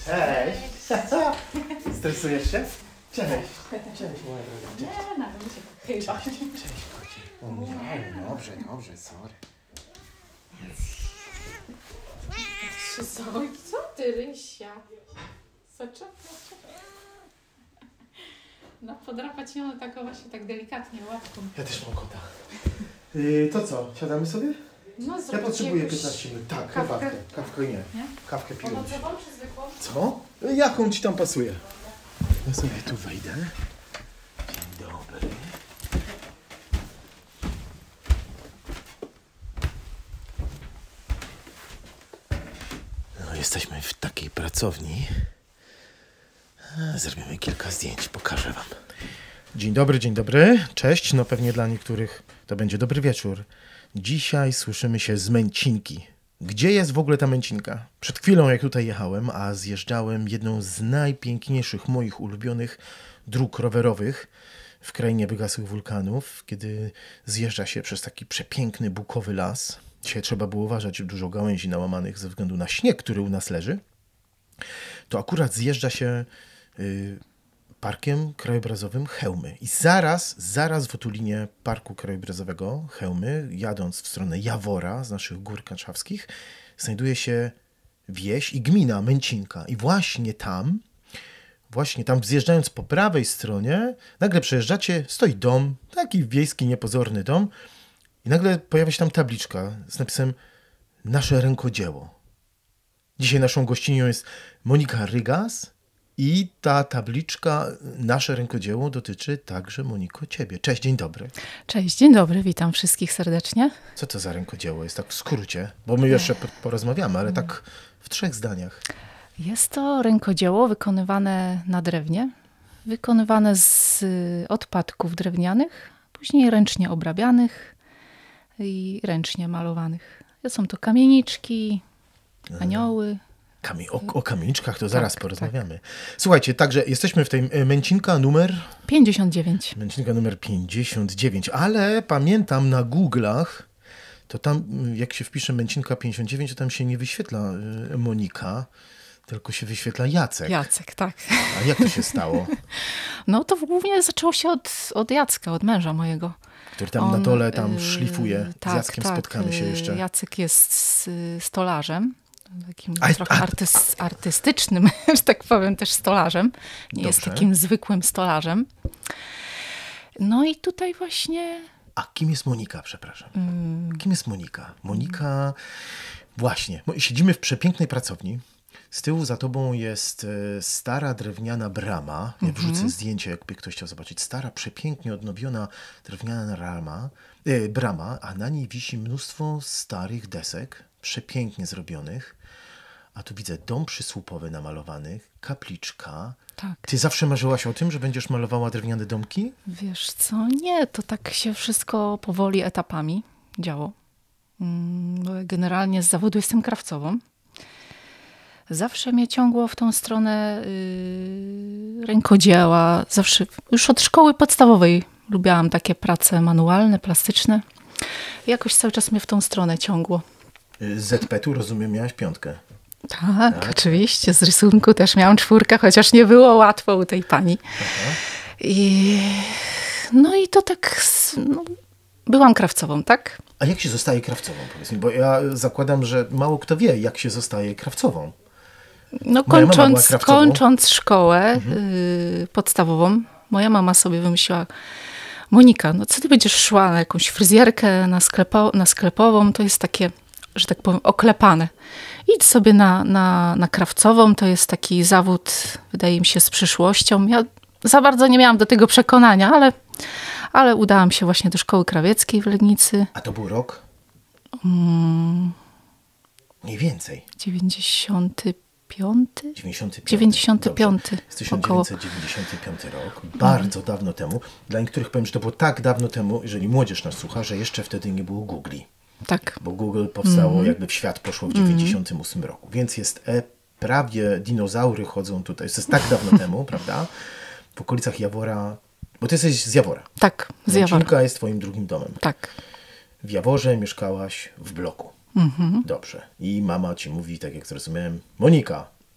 Cześć! Stresujesz się? Cześć! Cześć, moja droga. Cześć. Nie, nawet się chyba. Cześć, kocie. O nie, dobrze, sorry. Co ty, Rysia? Zaczekaj. No, podrapać ją tak właśnie tak delikatnie łapką. Ja też mam kota. To co, siadamy sobie? No, Ja potrzebuję 15 minut. Tak, kawkę? herbatkę. Kawkę nie. Nie? Kawkę piję. Owocową czy zwykłą? Co? Jaką ci tam pasuje? Ja sobie tu wejdę. Dzień dobry. No, jesteśmy w takiej pracowni. Zrobimy kilka zdjęć, pokażę wam. Dzień dobry. Cześć. No pewnie dla niektórych to będzie dobry wieczór. Dzisiaj słyszymy się z Męcinki. Gdzie jest w ogóle ta Męcinka? Przed chwilą, jak tutaj jechałem, a zjeżdżałem jedną z najpiękniejszych moich ulubionych dróg rowerowych w krainie wygasłych wulkanów, kiedy zjeżdża się przez taki przepiękny bukowy las. Dzisiaj trzeba było uważać, dużo gałęzi nałamanych ze względu na śnieg, który u nas leży. To akurat zjeżdża się parkiem krajobrazowym Chełmy. I zaraz w otulinie parku krajobrazowego Chełmy, jadąc w stronę Jawora z naszych gór kaszawskich, znajduje się wieś i gmina Męcinka. I właśnie tam, zjeżdżając po prawej stronie, nagle przejeżdżacie, stoi dom, taki wiejski, niepozorny dom, i nagle pojawia się tam tabliczka z napisem Nasze rękodzieło. Dzisiaj naszą gościnią jest Monika Rygas i ta tabliczka Nasze rękodzieło dotyczy także, Moniko, ciebie. Cześć, dzień dobry. Cześć, dzień dobry, witam wszystkich serdecznie. Co to za rękodzieło jest, tak w skrócie? Bo my jeszcze porozmawiamy, ale tak w 3 zdaniach. Jest to rękodzieło wykonywane na drewnie, wykonywane z odpadków drewnianych, później ręcznie obrabianych i ręcznie malowanych. Są to kamieniczki, anioły. O kamieniczkach to zaraz porozmawiamy. Słuchajcie, także jesteśmy w tej Męcinka numer 59. Męcinka numer 59, ale pamiętam na Google'ach, to tam jak się wpisze Męcinka 59, to tam się nie wyświetla Monika, tylko się wyświetla Jacek. Jacek, tak. A jak to się stało? No to głównie zaczęło się od Jacka, od męża mojego. Który tam na dole szlifuje. Z Jackiem spotkamy się jeszcze. Jacek jest stolarzem. Takim trochę artystycznym, że tak powiem, też stolarzem. Nie jest takim zwykłym stolarzem. No i tutaj właśnie... A kim jest Monika, przepraszam? Kim jest Monika? Monika, właśnie, siedzimy w przepięknej pracowni. Z tyłu za tobą jest stara drewniana brama. Ja wrzucę zdjęcie, jakby ktoś chciał zobaczyć. Stara, przepięknie odnowiona drewniana brama, a na niej wisi mnóstwo starych desek, przepięknie zrobionych. A tu widzę dom przysłupowy namalowany, kapliczka. Tak. Ty zawsze marzyłaś o tym, że będziesz malowała drewniane domki? Wiesz co, nie, to tak się wszystko powoli etapami działo. Generalnie z zawodu jestem krawcową. Zawsze mnie ciągło w tą stronę rękodzieła. Zawsze, już od szkoły podstawowej lubiłam takie prace manualne, plastyczne. Jakoś cały czas mnie w tą stronę ciągło. Z ZP-tu, rozumiem, miałaś 5. Tak, oczywiście. Z rysunku też miałam 4, chociaż nie było łatwo u tej pani. No i to tak... byłam krawcową, tak? A jak się zostaje krawcową, powiedz mi? Bo ja zakładam, że mało kto wie, jak się zostaje krawcową. No kończąc szkołę podstawową, moja mama sobie wymyśliła: Monika, no co ty będziesz szła na jakąś fryzjerkę, na sklepową, to jest takie, że tak powiem, oklepane. Idź sobie na krawcową, to jest taki zawód, wydaje mi się, z przyszłością. Ja za bardzo nie miałam do tego przekonania, ale udałam się właśnie do szkoły krawieckiej w Legnicy. A to był rok? Mniej więcej. 95? 95. Jest 1995 rok. Bardzo dawno temu. Dla niektórych powiem, że to było tak dawno temu, jeżeli młodzież nas słucha, że jeszcze wtedy nie było Googli. Tak. Bo Google powstało, jakby w świat poszło w 98 roku. Więc jest prawie dinozaury chodzą tutaj. To jest tak dawno temu, prawda? W okolicach Jawora. Bo ty jesteś z Jawora. Tak, z Jawora. Męcinka jest twoim drugim domem. Tak. W Jaworze mieszkałaś w bloku. Dobrze. I mama ci mówi, tak jak zrozumiałem, Monika,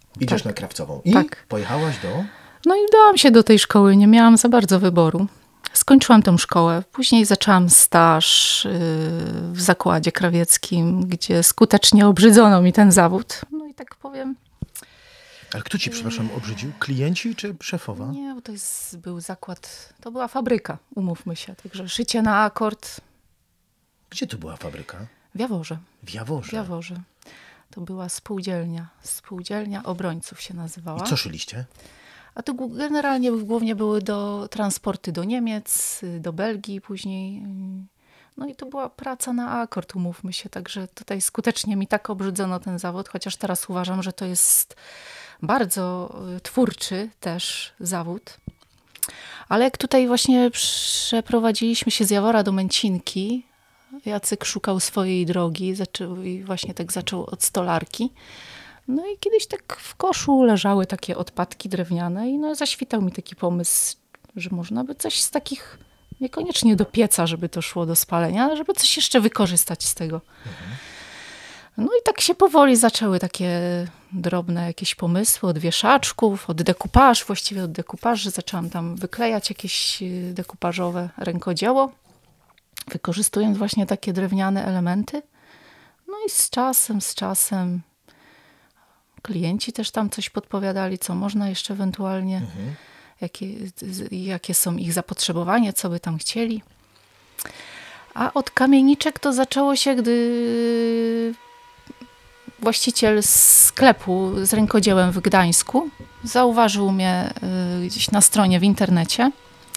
Idziesz na Krawcową. I pojechałaś do... No i udałam się do tej szkoły, nie miałam za bardzo wyboru. Skończyłam tą szkołę. Później zaczęłam staż w zakładzie krawieckim, gdzie skutecznie obrzydzono mi ten zawód. No i tak powiem... Ale kto ci, przepraszam, obrzydził? Klienci czy szefowa? Nie, bo był zakład, to była fabryka, umówmy się. Także szycie na akord. Gdzie to była fabryka? W Jaworze. W Jaworze? W Jaworze. To była spółdzielnia. Spółdzielnia Obrońców się nazywała. I co szyliście? A to generalnie głównie były transporty do Niemiec, do Belgii później. No i to była praca na akord, umówmy się. Także tutaj skutecznie mi tak obrzydzono ten zawód, chociaż teraz uważam, że to jest bardzo twórczy też zawód. Ale jak tutaj właśnie przeprowadziliśmy się z Jawora do Męcinki, Jacek szukał swojej drogi i właśnie tak zaczął od stolarki. No i kiedyś tak w koszu leżały takie odpadki drewniane i no zaświtał mi taki pomysł, że można by coś z takich, niekoniecznie do pieca, żeby to szło do spalenia, ale żeby coś jeszcze wykorzystać z tego. No i tak się powoli zaczęły takie drobne jakieś pomysły od wieszaczków, od dekupaż, właściwie od dekupaży. Zaczęłam tam wyklejać jakieś dekupażowe rękodzieło, wykorzystując właśnie takie drewniane elementy. No i z czasem klienci też tam coś podpowiadali, co można jeszcze ewentualnie, jakie są ich zapotrzebowania, co by tam chcieli. A od kamieniczek to zaczęło się, gdy właściciel sklepu z rękodziełem w Gdańsku zauważył mnie gdzieś na stronie w internecie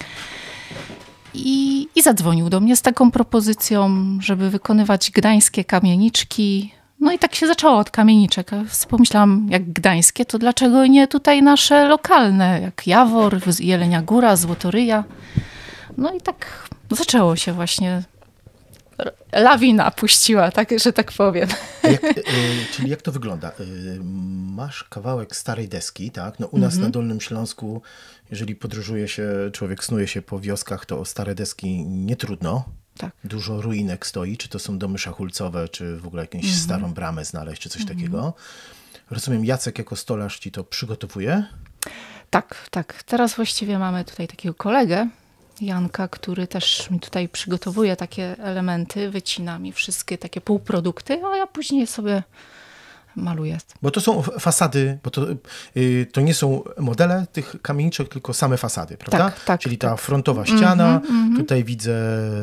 i zadzwonił do mnie z taką propozycją, żeby wykonywać gdańskie kamieniczki. No i tak się zaczęło od kamieniczek. Pomyślałam, jak gdańskie, to dlaczego nie tutaj nasze lokalne, jak Jawor, Jelenia Góra, Złotoryja. No i tak zaczęło się właśnie. Lawina puściła, tak, że tak powiem. Czyli jak to wygląda? Masz kawałek starej deski, tak? No u nas na Dolnym Śląsku, jeżeli podróżuje się, człowiek snuje się po wioskach, to o stare deski nie trudno. Tak. Dużo ruinek stoi, czy to są domy szachulcowe, czy w ogóle jakąś starą bramę znaleźć, czy coś takiego. Rozumiem, Jacek jako stolarz ci to przygotowuje? Tak, tak. Teraz właściwie mamy tutaj takiego kolegę, Janka, który też mi tutaj przygotowuje takie elementy, wycina mi wszystkie takie półprodukty, a ja później sobie maluję. Bo to są fasady, bo to nie są modele tych kamieniczek, tylko same fasady, prawda? Tak, czyli ta frontowa ściana, tutaj widzę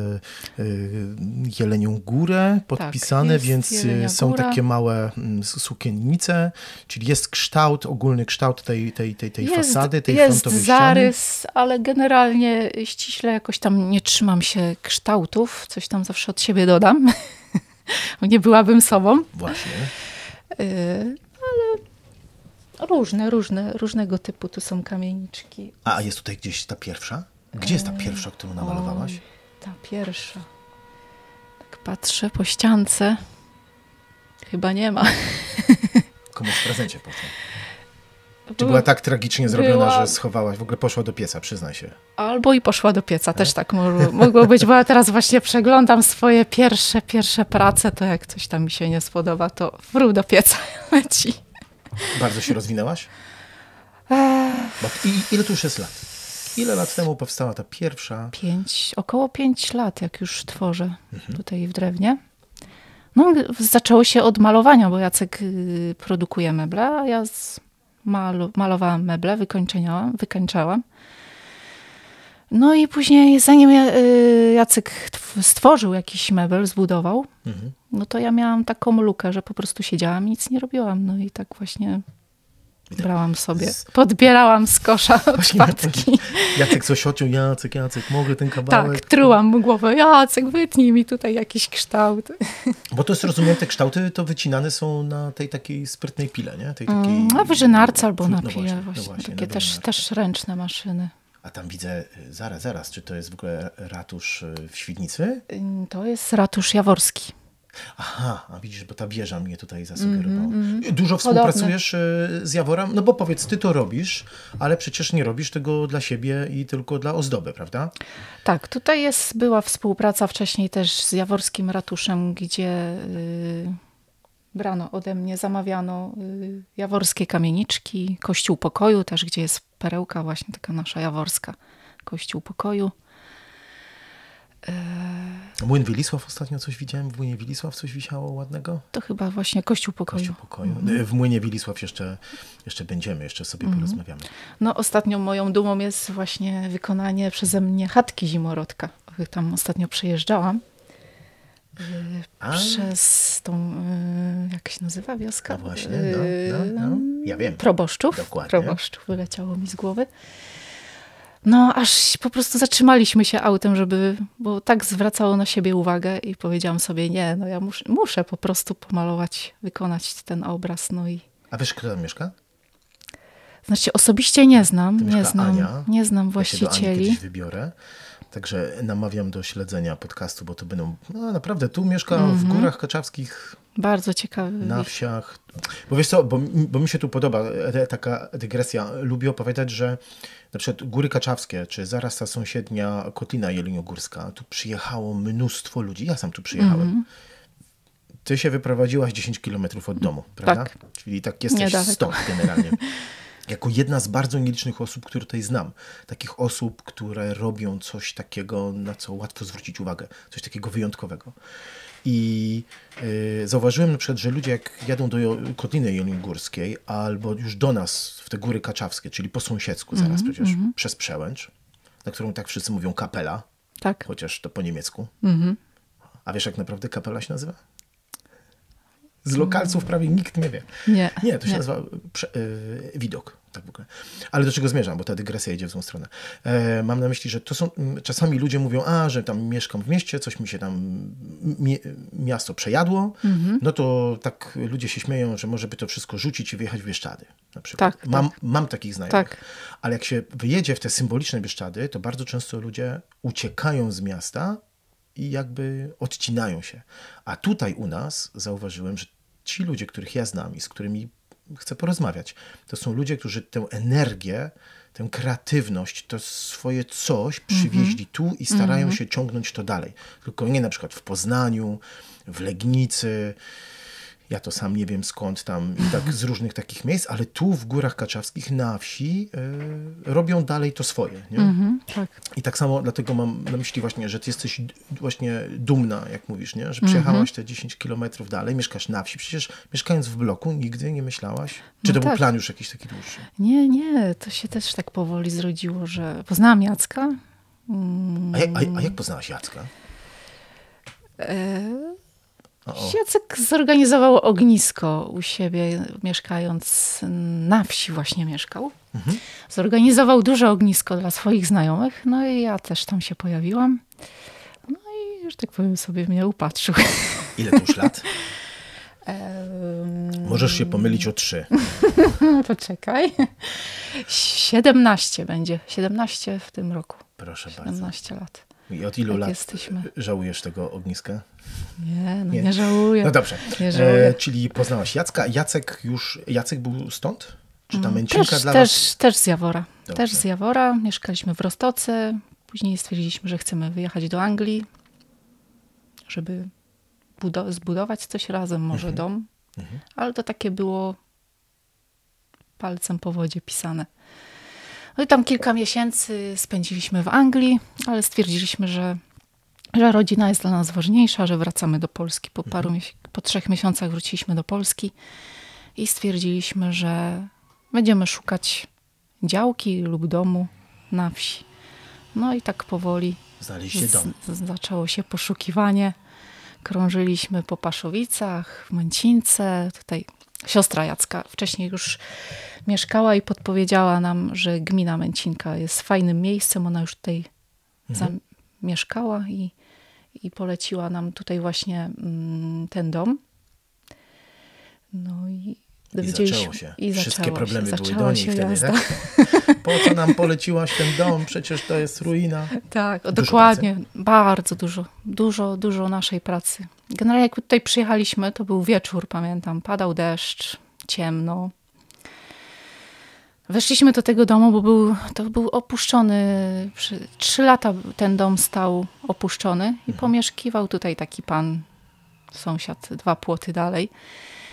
Jelenią Górę podpisane, więc są takie małe sukiennice, czyli jest kształt, ogólny kształt tej fasady, tej frontowej jest zarys, ale generalnie ściśle jakoś tam nie trzymam się kształtów, coś tam zawsze od siebie dodam, nie byłabym sobą. Właśnie. Ale różnego typu tu są kamieniczki. A jest tutaj gdzieś ta pierwsza? Gdzie jest ta pierwsza, którą namalowałaś? Ta pierwsza. Tak patrzę po ściance. Chyba nie ma. Komuś w prezencie poszła. Czy była tak tragicznie zrobiona, że schowałaś, w ogóle poszła do pieca, przyznaj się. Albo i poszła do pieca, też tak mogło być, bo ja teraz właśnie przeglądam swoje pierwsze prace, to jak coś tam mi się nie spodoba, to wróg do pieca leci. Bardzo się rozwinęłaś? Ile tu już jest lat? Ile lat temu powstała ta pierwsza? Około 5 lat, jak już tworzę tutaj w drewnie. No, zaczęło się od malowania, bo Jacek produkuje meble, a ja malowałam meble, wykańczałam. No i później, zanim Jacek stworzył jakiś mebel, zbudował, no to ja miałam taką lukę, że po prostu siedziałam i nic nie robiłam. No i tak właśnie brałam sobie, podbierałam z kosza odpadki. Jacek coś ociął, Jacek, mogę ten kawałek? Tak, trułam mu głowę, Jacek, wytnij mi tutaj jakiś kształt. Bo to jest, rozumiem, te kształty to wycinane są na tej takiej sprytnej pile, nie? Tej takiej, na wyżynarce albo na pile, właśnie takie też ręczne maszyny. A tam widzę, zaraz, czy to jest w ogóle ratusz w Świdnicy? To jest ratusz jaworski. Aha, a widzisz, bo ta wieża mnie tutaj zasugerowała. Dużo współpracujesz z Jaworem? No bo powiedz, ty to robisz, ale przecież nie robisz tego dla siebie i tylko dla ozdoby, prawda? Tak, tutaj była współpraca wcześniej też z jaworskim ratuszem, gdzie brano ode mnie, zamawiano jaworskie kamieniczki, Kościół Pokoju też, gdzie jest perełka właśnie taka nasza jaworska, Kościół Pokoju. Młyn Wilisław ostatnio coś widziałem. W Młynie Wilisław coś wisiało ładnego? To chyba właśnie Kościół Pokoju. Kościół Pokoju. W Młynie Wilisław jeszcze będziemy, jeszcze sobie porozmawiamy. No ostatnią moją dumą jest właśnie wykonanie przeze mnie chatki zimorodka. Tam ostatnio przejeżdżałam. Przez tą, jak się nazywa wioska? No właśnie, no. Ja wiem. Proboszczów. Dokładnie. Proboszczów wyleciało mi z głowy. No aż po prostu zatrzymaliśmy się autem, bo tak zwracało na siebie uwagę i powiedziałam sobie, nie, no ja muszę po prostu pomalować, wykonać ten obraz. No i... A wiesz, kto tam mieszka? Znaczy osobiście nie znam, Ania. Nie znam właścicieli. Ja się do Ani kiedyś wybiorę. Także namawiam do śledzenia podcastu, bo to będą, no naprawdę, tu mieszka w Górach Kaczawskich. Bardzo ciekawy. Na wsiach. Bo wiesz co, bo mi się tu podoba taka dygresja. Lubię opowiadać, że na przykład Góry Kaczawskie, czy zaraz ta sąsiednia Kotlina Jeleniogórska, tu przyjechało mnóstwo ludzi. Ja sam tu przyjechałem. Ty się wyprowadziłaś 10 kilometrów od domu, prawda? Tak. Czyli tak jesteś stąd generalnie. Jako jedna z bardzo nielicznych osób, które tutaj znam. Takich osób, które robią coś takiego, na co łatwo zwrócić uwagę. Coś takiego wyjątkowego. I zauważyłem na przykład, że ludzie jak jadą do Kotliny Jeleniogórskiej albo już do nas w te Góry Kaczawskie, czyli po sąsiedzku zaraz przecież, przez Przełęcz, na którą tak wszyscy mówią kapela, tak. Chociaż to po niemiecku. A wiesz jak naprawdę kapela się nazywa? Z lokalców prawie nikt nie wie. Nie, to się nazywa widok. Tak w ogóle. Ale do czego zmierzam, bo ta dygresja idzie w złą stronę. Mam na myśli, że to są, czasami ludzie mówią, że tam mieszkam w mieście, coś mi się tam miasto przejadło, no to tak ludzie się śmieją, że może by to wszystko rzucić i wyjechać w Bieszczady. Na przykład. Tak, mam takich znajomych. Ale jak się wyjedzie w te symboliczne Bieszczady, to bardzo często ludzie uciekają z miasta i jakby odcinają się. A tutaj u nas zauważyłem, że ci ludzie, których ja znam i z którymi chcę porozmawiać, to są ludzie, którzy tę energię, tę kreatywność, to swoje coś przywieźli tu i starają się ciągnąć to dalej. Tylko nie na przykład w Poznaniu, w Legnicy, ja to sam nie wiem skąd tam, i tak z różnych takich miejsc, ale tu w Górach Kaczawskich na wsi robią dalej to swoje. Nie? Tak. I tak samo dlatego mam na myśli właśnie, że ty jesteś właśnie dumna, jak mówisz, nie? Że przejechałaś te 10 kilometrów dalej, mieszkasz na wsi. Przecież mieszkając w bloku nigdy nie myślałaś? Czy to był plan już jakiś taki dłuższy? Nie, to się też tak powoli zrodziło, że poznałam Jacka. A jak poznałaś Jacka? Jacek zorganizował ognisko u siebie, mieszkając na wsi właśnie mieszkał. Zorganizował duże ognisko dla swoich znajomych, no i ja też tam się pojawiłam. No i, że tak powiem, sobie mnie upatrzył. Ile to już lat? Możesz się pomylić o 3. Poczekaj. 17 będzie. 17 w tym roku. Proszę 17 bardzo. lat. I od ilu lat jesteśmy? Żałujesz tego ogniska? Nie żałuję. No dobrze. Nie żałuję. Czyli poznałaś Jacka. Jacek był stąd? Czy ta męcinka dla was? Też z Jawora. Dobrze. Też z Jawora. Mieszkaliśmy w Roztoce. Później stwierdziliśmy, że chcemy wyjechać do Anglii, żeby zbudować coś razem, może dom. Ale to takie było palcem po wodzie pisane. No i tam kilka miesięcy spędziliśmy w Anglii, ale stwierdziliśmy, że rodzina jest dla nas ważniejsza, że wracamy do Polski. Po 3 miesiącach wróciliśmy do Polski i stwierdziliśmy, że będziemy szukać działki lub domu na wsi. No i tak powoli Znaleźliście dom. Zaczęło się poszukiwanie. Krążyliśmy po Paszowicach, w Męcince. Tutaj siostra Jacka wcześniej już mieszkała i podpowiedziała nam, że gmina Męcinka jest fajnym miejscem. Ona już tutaj mieszkała i poleciła nam tutaj właśnie ten dom. No i zaczęło się. Wszystkie problemy były do niej wtedy, jazda. tak? Po co nam poleciłaś ten dom? Przecież to jest ruina. Tak, dokładnie. Bardzo dużo naszej pracy. Generalnie jak tutaj przyjechaliśmy, to był wieczór, pamiętam. Padał deszcz, ciemno. Weszliśmy do tego domu, bo to był opuszczony. 3 lata ten dom stał opuszczony i pomieszkiwał tutaj taki pan, sąsiad, 2 płoty dalej.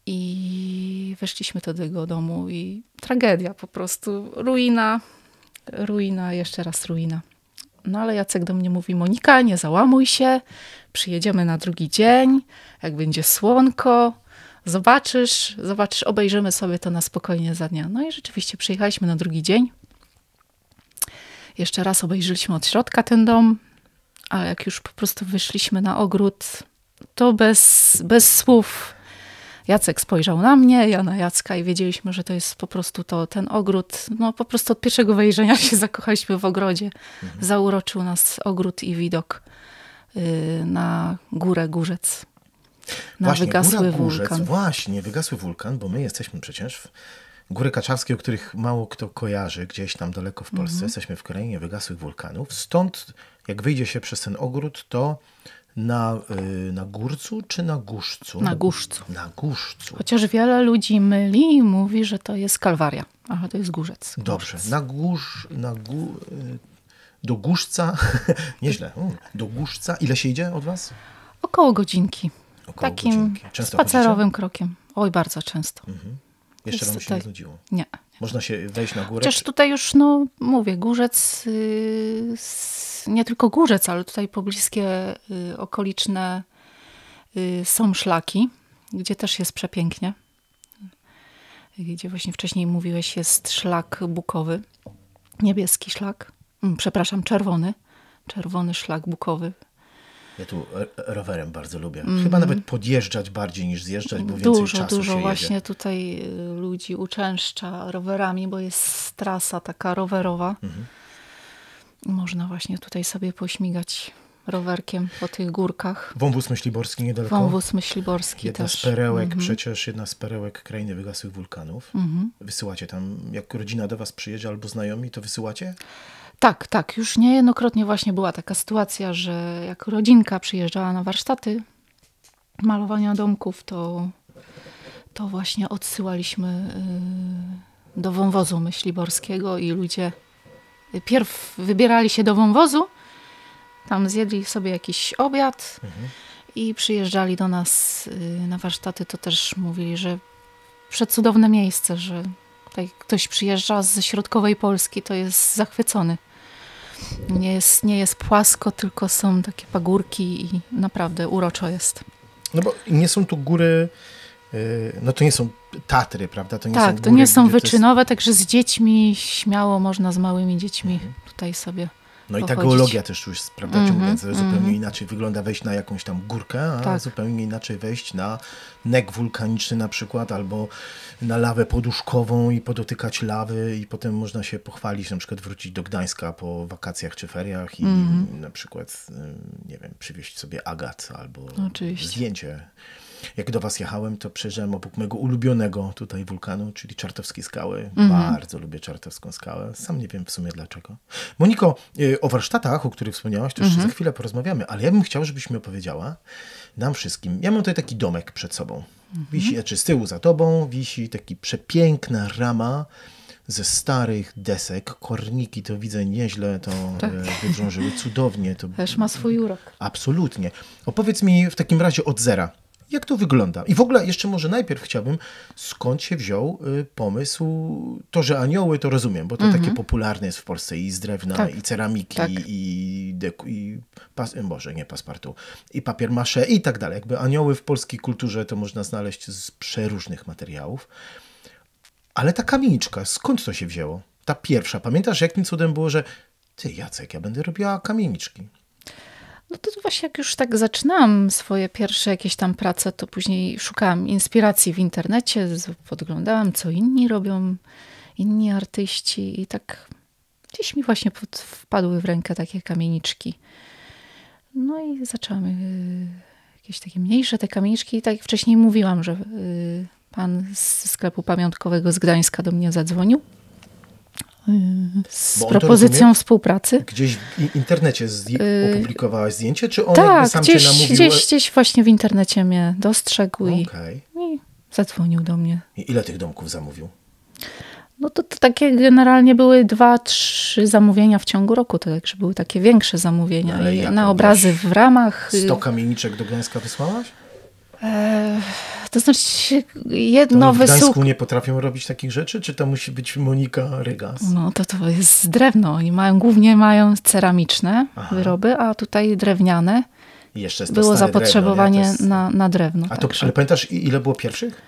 I weszliśmy do tego domu i tragedia po prostu. Ruina, jeszcze raz ruina. No ale Jacek do mnie mówi, Monika, nie załamuj się, przyjedziemy na drugi dzień, jak będzie słonko, zobaczysz, obejrzymy sobie to na spokojnie za dnia. No i rzeczywiście przyjechaliśmy na drugi dzień. Jeszcze raz obejrzeliśmy od środka ten dom, ale jak już po prostu wyszliśmy na ogród, to bez słów Jacek spojrzał na mnie, ja na Jacka i wiedzieliśmy, że to jest po prostu ten ogród. No po prostu od pierwszego wejrzenia się zakochaliśmy w ogrodzie. Zauroczył nas ogród i widok na górę Górzec. Na wygasły wulkan. Właśnie, wygasły wulkan, bo my jesteśmy przecież Góry Kaczawskie, o których mało kto kojarzy, gdzieś tam daleko w Polsce. Jesteśmy w krainie wygasłych wulkanów. Stąd, jak wyjdzie się przez ten ogród, to na Górcu czy na Górzcu? Na Górzcu. Na Górzcu. Chociaż wiele ludzi myli i mówi, że to jest Kalwaria. Aha, to jest Górzec. Dobrze. Do Górzca, nieźle, do Górzca. Ile się idzie od was? Około godzinki. Około Takim godzinki. Często spacerowym chodzicie? krokiem. Oj, bardzo często. Jeszcze wam się nie nudziło? Nie. Można się wejść na górę? Chociaż tutaj już, no mówię, Górzec, nie tylko Górzec, ale tutaj pobliskie okoliczne są szlaki, gdzie też jest przepięknie. Gdzie właśnie wcześniej mówiłeś, jest szlak bukowy, niebieski szlak, przepraszam, czerwony szlak bukowy. Ja tu rowerem bardzo lubię. Chyba nawet podjeżdżać bardziej niż zjeżdżać, bo więcej czasu Dużo się właśnie jedzie. tutaj ludzi uczęszcza rowerami, bo jest trasa taka rowerowa. Można właśnie tutaj sobie pośmigać rowerkiem po tych górkach. Wąwóz Myśliborski niedaleko. Wąwóz Myśliborski jedna też. z perełek, przecież jedna z perełek krainy wygasłych wulkanów. Wysyłacie tam, jak rodzina do was przyjedzie albo znajomi, to wysyłacie? Tak. Już niejednokrotnie właśnie była taka sytuacja, że jak rodzinka przyjeżdżała na warsztaty malowania domków, to właśnie odsyłaliśmy do wąwozu myśliborskiego i ludzie pierw wybierali się do wąwozu, tam zjedli sobie jakiś obiad i przyjeżdżali do nas na warsztaty. To też mówili, że przecudowne miejsce, że tutaj ktoś przyjeżdża ze środkowej Polski, to jest zachwycony. Nie jest płasko, tylko są takie pagórki i naprawdę uroczo jest. No bo nie są tu góry, no to nie są Tatry, prawda? To nie tak, są góry, to nie są wyczynowe, jest... także z dziećmi śmiało można, z małymi dziećmi tutaj sobie No i ta pochodzić. geologia też już jest, prawda, ciągnąca. Zupełnie inaczej wygląda wejść na jakąś tam górkę, a zupełnie inaczej wejść na nek wulkaniczny na przykład, albo na lawę poduszkową i podotykać lawy i potem można się pochwalić, na przykład wrócić do Gdańska po wakacjach czy feriach i na przykład, nie wiem, przywieźć sobie agat albo zdjęcie. Jak do was jechałem, to przejeżdżałem obok mego ulubionego tutaj wulkanu, czyli Czartowskiej Skały. Bardzo lubię Czartowską Skałę. Sam nie wiem w sumie dlaczego. Moniko, o warsztatach, o których wspomniałaś, to jeszcze za chwilę porozmawiamy, ale ja bym chciał, żebyś mi opowiedziała nam wszystkim. Ja mam tutaj taki domek przed sobą. Wisi, znaczy z tyłu za tobą wisi taki przepiękna rama ze starych desek. Korniki to widzę nieźle, to wydrążyły cudownie. To też ma swój urok. Absolutnie. Opowiedz mi w takim razie od zera. Jak to wygląda? I w ogóle jeszcze może najpierw chciałbym, skąd się wziął pomysł, to, że anioły, to rozumiem, bo to takie popularne jest w Polsce i z drewna, i ceramiki, paspartu, i papier mâché i tak dalej. Jakby anioły w polskiej kulturze to można znaleźć z przeróżnych materiałów. Ale ta kamieniczka, skąd to się wzięło? Ta pierwsza. Pamiętasz, jakim cudem było, że ty, Jacek, ja będę robiła kamieniczki? No to właśnie jak już tak zaczynałam swoje pierwsze jakieś tam prace, to później szukałam inspiracji w internecie, podglądałam, co inni robią, inni artyści i tak gdzieś mi właśnie wpadły w rękę takie kamieniczki. No i zaczęłam jakieś takie mniejsze te kamieniczki i tak jak wcześniej mówiłam, że pan z sklepu pamiątkowego z Gdańska do mnie zadzwonił z propozycją współpracy. Gdzieś w internecie opublikowałaś zdjęcie, czy on sam gdzieś, cię namówił? Gdzieś właśnie w internecie mnie dostrzegł i zadzwonił do mnie. I ile tych domków zamówił? No to takie generalnie były 2-3 zamówienia w ciągu roku, to także były takie większe zamówienia. Na obrazy w ramach. 100 kamieniczek do Gdańska wysłałaś? To znaczy To w Gdańsku nie potrafią robić takich rzeczy? Czy to musi być Monika Rygas? No to jest drewno. Oni głównie mają ceramiczne wyroby, a tutaj drewniane. I jeszcze jest było zapotrzebowanie drewno, jest... na drewno. Ale pamiętasz, ile było pierwszych?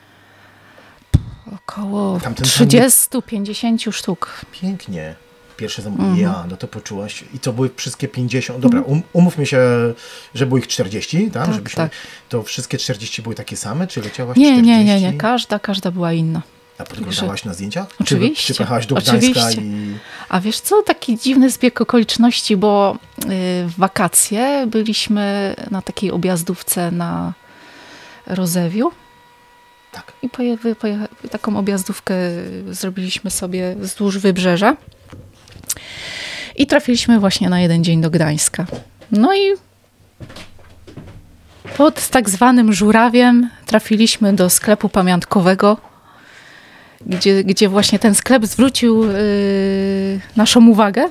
Około 30-50 sztuk. Pięknie. Pierwsze zamówienie, no to poczułaś. I to były wszystkie 50. Dobra, umówmy się, że było ich 40, tak? Tak. To wszystkie 40 były takie same, czy leciałaś nie, 40? Nie. Każda była inna. A podglądałaś na zdjęciach? Oczywiście. Czy pojechałaś do Gdańska i... A wiesz co, taki dziwny zbieg okoliczności, bo w wakacje byliśmy na takiej objazdówce na Rozewiu. Tak. I taką objazdówkę zrobiliśmy sobie wzdłuż wybrzeża. I trafiliśmy właśnie na jeden dzień do Gdańska. No i pod tak zwanym Żurawiem trafiliśmy do sklepu pamiątkowego, gdzie właśnie ten sklep zwrócił naszą uwagę.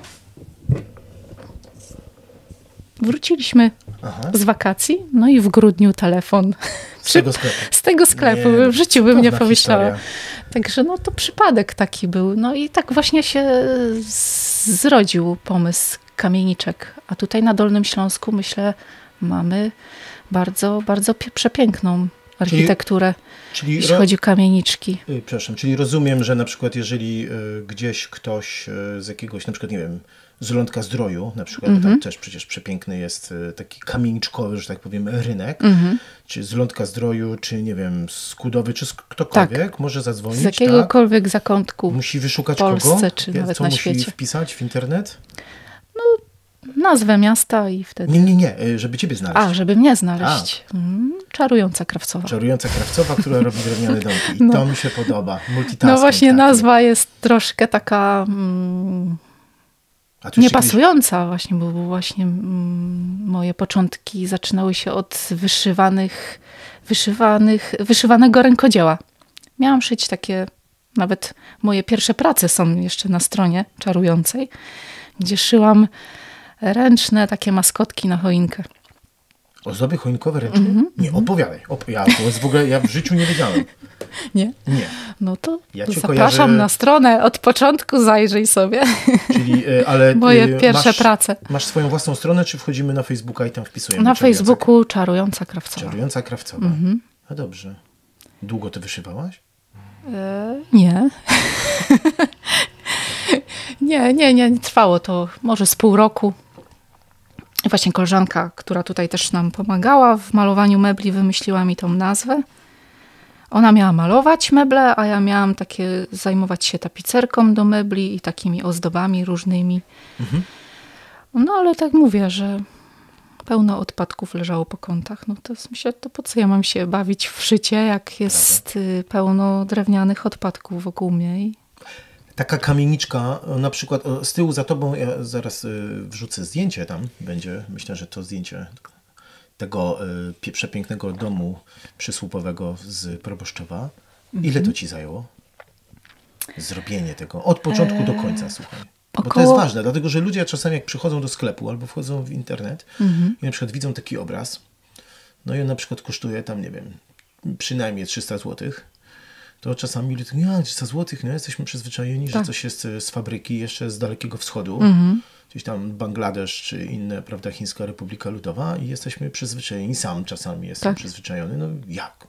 Wróciliśmy z wakacji, no i w grudniu telefon. Z tego sklepu? Z tego sklepu. W życiu bym nie pomyślała. Także no to przypadek taki był. No i tak właśnie się zrodził pomysł kamieniczek. A tutaj na Dolnym Śląsku, myślę, mamy bardzo, bardzo przepiękną architekturę, jeśli chodzi o kamieniczki. Przepraszam, czyli rozumiem, że na przykład jeżeli gdzieś ktoś z jakiegoś, na przykład nie wiem, z Lądka-Zdroju, na przykład, bo tam też przecież przepiękny jest taki kamieniczkowy, że tak powiem, rynek, czy z Lądka-Zdroju, czy nie wiem, z Kudowy, czy z ktokolwiek może zadzwonić. Z jakiegokolwiek zakątku musi wyszukać w Polsce, kogo? Czy nawet na świecie. Musi wpisać w internet? No, nazwę miasta i wtedy... Nie, żeby ciebie znaleźć. Żeby mnie znaleźć. Czarująca Krawcowa. Czarująca Krawcowa, która robi drewniane domki. I to mi się podoba. Multitasking. No właśnie nazwa jest troszkę taka... niepasująca właśnie, bo właśnie moje początki zaczynały się od wyszywanego rękodzieła. Miałam szyć takie, nawet moje pierwsze prace są jeszcze na stronie Czarującej, gdzie szyłam ręczne takie maskotki na choinkę. Ozdoby choinkowe ręcznie? Nie, opowiadaj. Ja w życiu nie wiedziałem. Nie? Nie. No to zapraszam na stronę, od początku zajrzyj sobie. Czyli, ale moje pierwsze prace. Masz swoją własną stronę, czy wchodzimy na Facebooka i tam wpisujemy? Na Facebooku Czarująca Krawcowa. Czarująca Krawcowa. No dobrze. Długo to wyszywałaś? Nie. Nie trwało to może z pół roku. I właśnie koleżanka, która tutaj też nam pomagała w malowaniu mebli, wymyśliła mi tą nazwę. Ona miała malować meble, a ja miałam zajmować się tapicerką do mebli i takimi ozdobami różnymi. No ale tak mówię, że pełno odpadków leżało po kątach. No to myślę, to po co ja mam się bawić w szycie, jak jest pełno drewnianych odpadków wokół mnie. Taka kamieniczka, na przykład z tyłu za tobą, ja zaraz wrzucę zdjęcie tam, będzie, myślę, że to zdjęcie tego przepięknego domu przysłupowego z Proboszczowa. Ile to ci zajęło? Zrobienie tego, od początku do końca, słuchaj. Bo to jest ważne, dlatego że ludzie czasami jak przychodzą do sklepu albo wchodzą w internet i na przykład widzą taki obraz, no i on na przykład kosztuje tam, nie wiem, przynajmniej 300 zł. To czasami ludzie mówią, 300 zł, no jesteśmy przyzwyczajeni, że coś jest z fabryki jeszcze z Dalekiego Wschodu, gdzieś tam Bangladesz czy inne, prawda, Chińska Republika Ludowa i jesteśmy przyzwyczajeni, sam czasami jestem przyzwyczajony, no jak?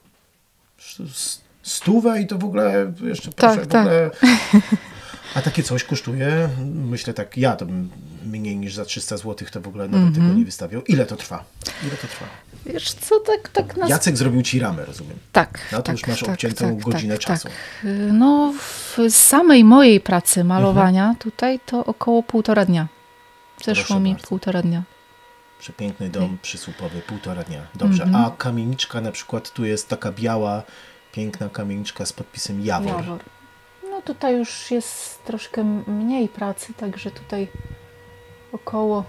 100 i to w ogóle jeszcze proszę, w ogóle... A takie coś kosztuje, myślę tak, ja to bym mniej niż za 300 zł to w ogóle nawet tego nie wystawiał. Ile to trwa? Wiesz co, tak Jacek zrobił ci ramę, rozumiem. Tak. No to już masz obciętą godzinę czasu. No z samej mojej pracy malowania tutaj to około 1,5 dnia. Zeszło mi 1,5 dnia. Przepiękny dom przysłupowy, 1,5 dnia. Dobrze, a kamieniczka na przykład tu jest taka biała, piękna kamieniczka z podpisem Jawor. No tutaj już jest troszkę mniej pracy, także tutaj około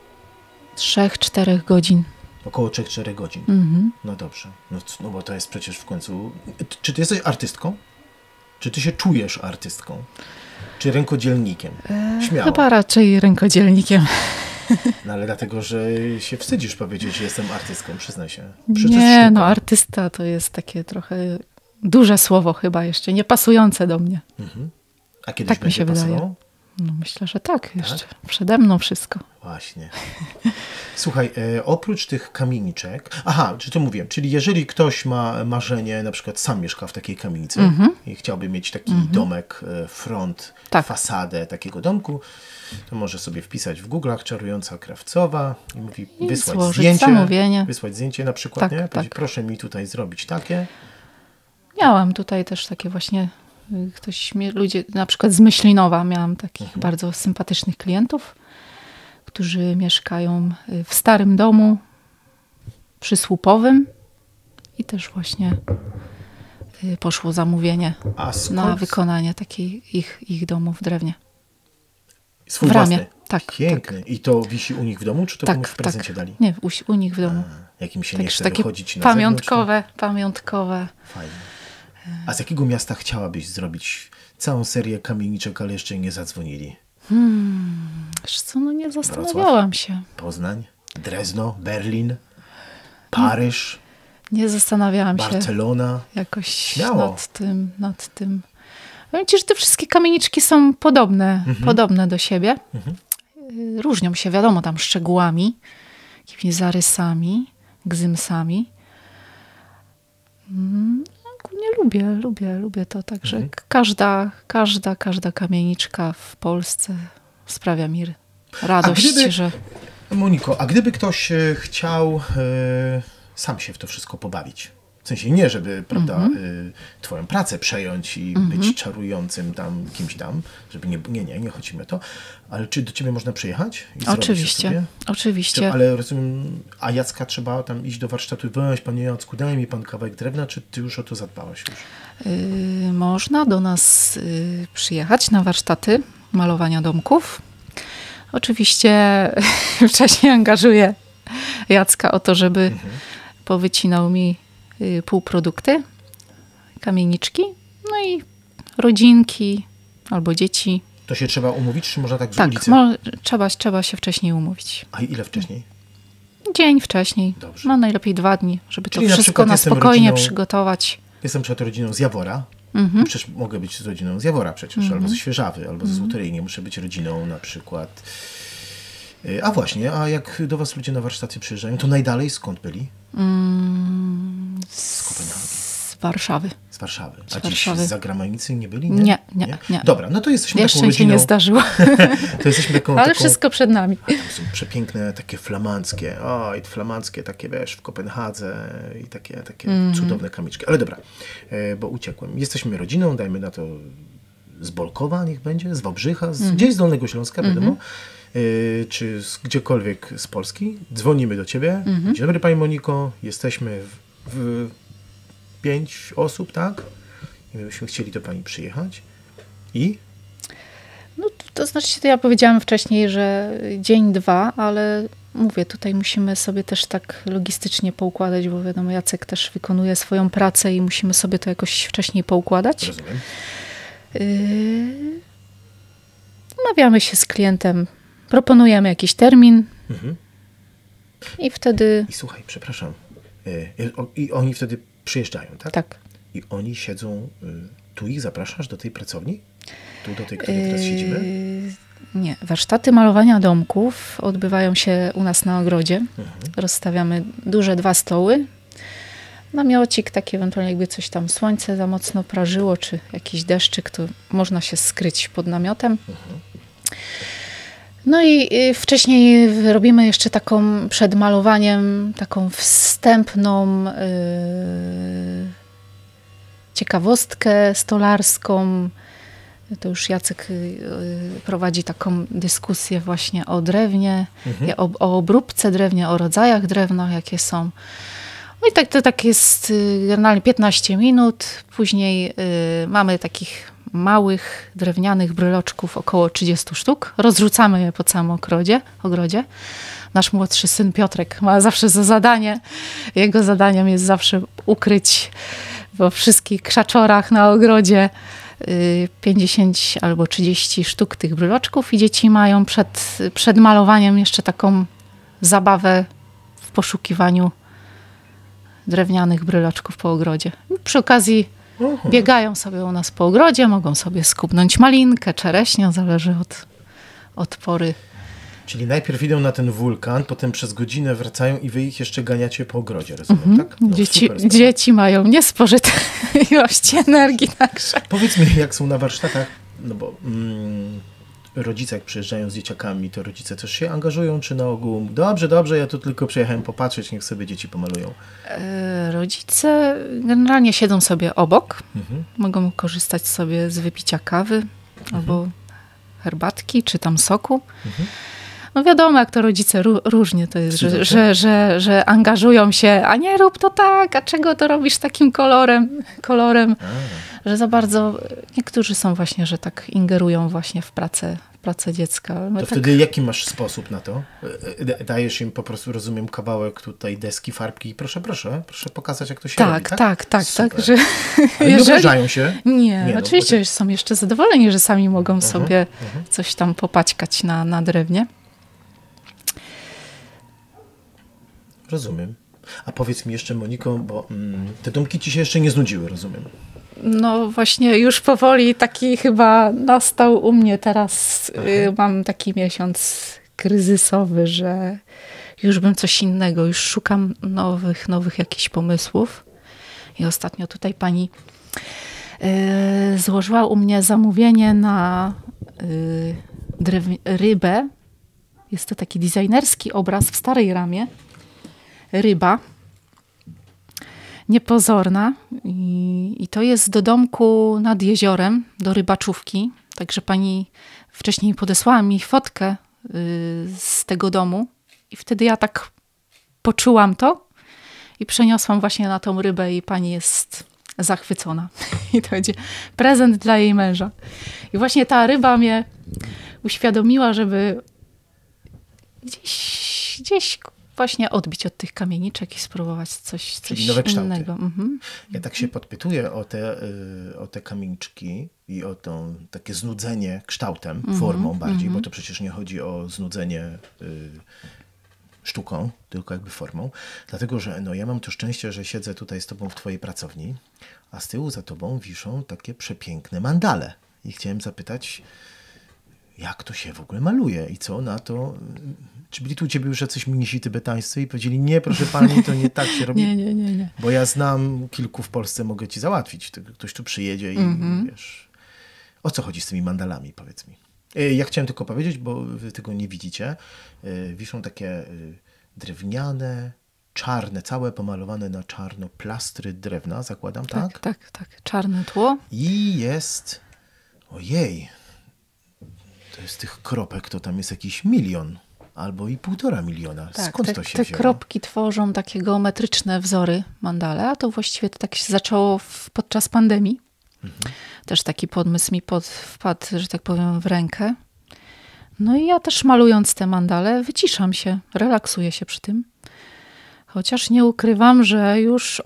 3-4 godzin. Około 3-4 godzin. No dobrze. No bo to jest przecież w końcu... Czy ty jesteś artystką? Czy ty się czujesz artystką? Czy rękodzielnikiem? Śmiało. Chyba raczej rękodzielnikiem. No ale dlatego, że się wstydzisz powiedzieć, że jestem artystką, przyznaj się. Nie, no artysta to jest takie trochę duże słowo chyba jeszcze, nie pasujące do mnie. A kiedyś tak mi się pasowało? wydaje. No myślę, że tak jeszcze. Przede mną wszystko. Właśnie. Słuchaj, oprócz tych kamieniczek... Aha, czy to mówiłem, czyli jeżeli ktoś ma marzenie, na przykład sam mieszka w takiej kamienicy i chciałby mieć taki domek, front, fasadę takiego domku, to może sobie wpisać w Google'ach Czarująca Krawcowa i mówi wysłać zdjęcie. Zamówienie. Wysłać zdjęcie na przykład, tak, nie? Tak. Proszę mi tutaj zrobić takie. Miałam tutaj też takie właśnie... ludzie, na przykład z Myślinowa miałam takich bardzo sympatycznych klientów, którzy mieszkają w starym domu przysłupowym i też właśnie poszło zamówienie na wykonanie takiej ich domu w drewnie. Swój w ramie. Własny. Tak. Piękny. Tak. I to wisi u nich w domu, czy to komuś w prezencie dali? Nie, u nich w domu. Jak im się nie chce wychodzić na pamiątkowe, zewnątrz, pamiątkowe. Fajnie. A z jakiego miasta chciałabyś zrobić całą serię kamieniczek, ale jeszcze nie zadzwonili? Wiesz co, no nie zastanawiałam się. Poznań, Drezno, Berlin, Paryż. Nie zastanawiałam się. Barcelona. Jakoś śmiało. nad tym. Powiem ci, że te wszystkie kamieniczki są podobne do siebie. Różnią się, wiadomo, tam szczegółami, jakimiś zarysami, gzymsami. Lubię to. Także każda kamieniczka w Polsce sprawia mi radość, że... Moniko, a gdyby ktoś chciał sam się w to wszystko pobawić? W sensie nie, żeby, prawda, twoją pracę przejąć i być czarującym tam kimś tam, żeby nie chodzi mi o to, ale czy do ciebie można przyjechać i Oczywiście. Ale rozumiem, a Jacka trzeba tam iść do warsztatu i weź, panie Jacku, daj mi pan kawałek drewna, czy ty już o to zadbałaś już? Można do nas przyjechać na warsztaty malowania domków. Oczywiście wcześniej angażuję Jacka o to, żeby powycinał mi półprodukty, kamieniczki, no i rodzinki albo dzieci. To się trzeba umówić, czy można tak z ulicy? Trzeba się wcześniej umówić. A ile wcześniej? Dzień wcześniej. Dobrze. No najlepiej 2 dni, żeby czyli to wszystko na spokojnie przygotować. Jestem przed rodziną z Jawora. Przecież mogę być z rodziną z Jawora przecież, albo ze Świeżawy, albo ze Złotej. Nie muszę być rodziną na przykład. A właśnie, a jak do was ludzie na warsztaty przyjeżdżają, to najdalej skąd byli? Z Kopenhagi. Z Warszawy. Z Warszawy. A dziś z zagranicy nie byli? Nie. Dobra, no to jesteśmy taką rodziną. Jeszcze się nie zdarzyło. To jesteśmy Ale wszystko przed nami. A tam są przepiękne takie flamandzkie. I flamandzkie takie, wiesz, w Kopenhadze i takie cudowne kamiczki. Ale dobra, bo uciekłem. Jesteśmy rodziną, dajmy na to z Bolkowa niech będzie, z Wałbrzycha, gdzieś z Dolnego Śląska, wiadomo. Czy gdziekolwiek z Polski. Dzwonimy do ciebie. Dzień dobry, pani Moniko. Jesteśmy w 5 osób, tak? I my byśmy chcieli do pani przyjechać. I? No to znaczy, to ja powiedziałam wcześniej, że dzień, 2, ale mówię, tutaj musimy sobie też tak logistycznie poukładać, bo wiadomo, Jacek też wykonuje swoją pracę i musimy sobie to jakoś wcześniej poukładać. Rozumiem. Umawiamy się z klientem, proponujemy jakiś termin i wtedy... I słuchaj, przepraszam, i oni wtedy przyjeżdżają, tak? Tak. I oni siedzą, tu ich zapraszasz do tej pracowni? Tu do tej, której teraz siedzimy? Nie. Warsztaty malowania domków odbywają się u nas na ogrodzie. Rozstawiamy duże 2 stoły. Namiocik taki, ewentualnie jakby coś tam słońce za mocno prażyło, czy jakiś deszczyk, to można się skryć pod namiotem. No i wcześniej robimy jeszcze taką, przed malowaniem, taką wstępną ciekawostkę stolarską. To już Jacek prowadzi taką dyskusję właśnie o drewnie, o obróbce drewnia, o rodzajach drewna, jakie są. No i to tak jest generalnie 15 minut. Później mamy takich małych drewnianych bryloczków, około 30 sztuk. Rozrzucamy je po całym ogrodzie. Nasz młodszy syn Piotrek ma zawsze za zadanie. Jego zadaniem jest zawsze ukryć we wszystkich krzaczorach na ogrodzie 50 albo 30 sztuk tych bryloczków i dzieci mają przed malowaniem jeszcze taką zabawę w poszukiwaniu drewnianych bryloczków po ogrodzie. Przy okazji biegają sobie u nas po ogrodzie, mogą sobie skubnąć malinkę, czereśnię, zależy od pory. Czyli najpierw idą na ten wulkan, potem przez godzinę wracają i wy ich jeszcze ganiacie po ogrodzie, rozumiem, tak? No, dzieci mają niespożyte ilości energii. Także. Powiedz mi, jak są na warsztatach, no bo rodzice jak przyjeżdżają z dzieciakami, to rodzice też się angażują, czy na ogół dobrze, ja tu tylko przyjechałem popatrzeć, niech sobie dzieci pomalują? Rodzice generalnie siedzą sobie obok, mogą korzystać sobie z wypicia kawy albo herbatki, czy tam soku. No wiadomo, jak to rodzice różnie to jest, że angażują się, a nie rób to tak, a czego to robisz takim kolorem, że za bardzo, niektórzy są właśnie, że tak ingerują właśnie w pracę dziecka. To tak... wtedy jaki masz sposób na to? Dajesz im po prostu, rozumiem, kawałek tutaj deski, farbki i proszę pokazać, jak to się robi, tak? Tak. Że ale nie obrażają się? Nie, oczywiście są jeszcze zadowoleni, że sami mogą sobie coś tam popaćkać na drewnie. Rozumiem. A powiedz mi jeszcze, Moniko, bo te domki ci się jeszcze nie znudziły, rozumiem. No właśnie już powoli taki chyba nastał u mnie teraz. Mam taki miesiąc kryzysowy, że już bym coś innego, już szukam nowych jakichś pomysłów. I ostatnio tutaj pani złożyła u mnie zamówienie na rybę. Jest to taki designerski obraz w starej ramie. Ryba. Niepozorna. I to jest do domku nad jeziorem, do rybaczówki. Także pani wcześniej podesłała mi fotkę z tego domu. I wtedy ja tak poczułam to i przeniosłam właśnie na tą rybę i pani jest zachwycona. I to będzie prezent dla jej męża. I właśnie ta ryba mnie uświadomiła, żeby gdzieś właśnie odbić od tych kamieniczek i spróbować coś nowe innego. Ja tak się podpytuję o te kamieniczki i o to takie znudzenie kształtem, formą bardziej, bo to przecież nie chodzi o znudzenie sztuką, tylko jakby formą. Dlatego, że ja mam to szczęście, że siedzę tutaj z tobą w twojej pracowni, a z tyłu za tobą wiszą takie przepiękne mandale. I chciałem zapytać, jak to się w ogóle maluje i co na to... Czy byli tu u ciebie już jacyś mnisi tybetańscy i powiedzieli, nie, proszę pani, to nie tak się robi? Nie. Bo ja znam kilku w Polsce, mogę ci załatwić. Ktoś tu przyjedzie i wiesz... O co chodzi z tymi mandalami, powiedz mi? Ja chciałem tylko powiedzieć, bo wy tego nie widzicie. Wiszą takie drewniane, czarne, całe pomalowane na czarno plastry drewna, zakładam, tak? Tak. Czarne tło. I jest... Ojej... To jest tych kropek, to tam jest jakiś 1 milion albo i 1,5 miliona. Skąd to się te wzięło? Kropki tworzą takie geometryczne wzory mandale, a to właściwie to tak się zaczęło podczas pandemii. Też taki pomysł mi wpadł, że tak powiem, w rękę. No i ja też malując te mandale wyciszam się, relaksuję się przy tym. Chociaż nie ukrywam, że już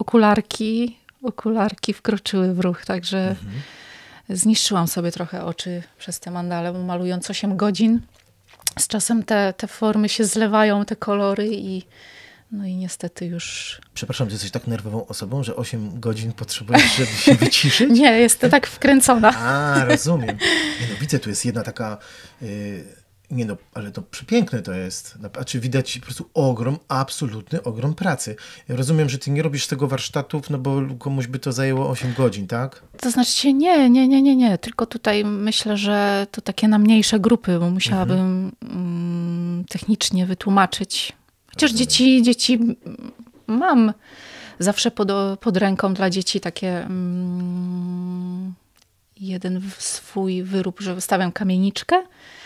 okularki wkroczyły w ruch, także zniszczyłam sobie trochę oczy przez te mandale, bo malując 8 godzin, z czasem te formy się zlewają, te kolory i niestety już... Przepraszam, ty jesteś tak nerwową osobą, że 8 godzin potrzebujesz, żeby się wyciszyć? Nie, jestem tak wkręcona. A, rozumiem. Widzę, tu jest jedna taka... ale to przepiękne to jest. Znaczy widać po prostu absolutny ogrom pracy. Ja rozumiem, że ty nie robisz tego warsztatów, bo komuś by to zajęło 8 godzin, tak? To znaczy nie. Tylko tutaj myślę, że to takie na mniejsze grupy, bo musiałabym technicznie wytłumaczyć. Chociaż dzieci mam zawsze pod ręką dla dzieci takie jeden swój wyrób, że wystawiam kamieniczkę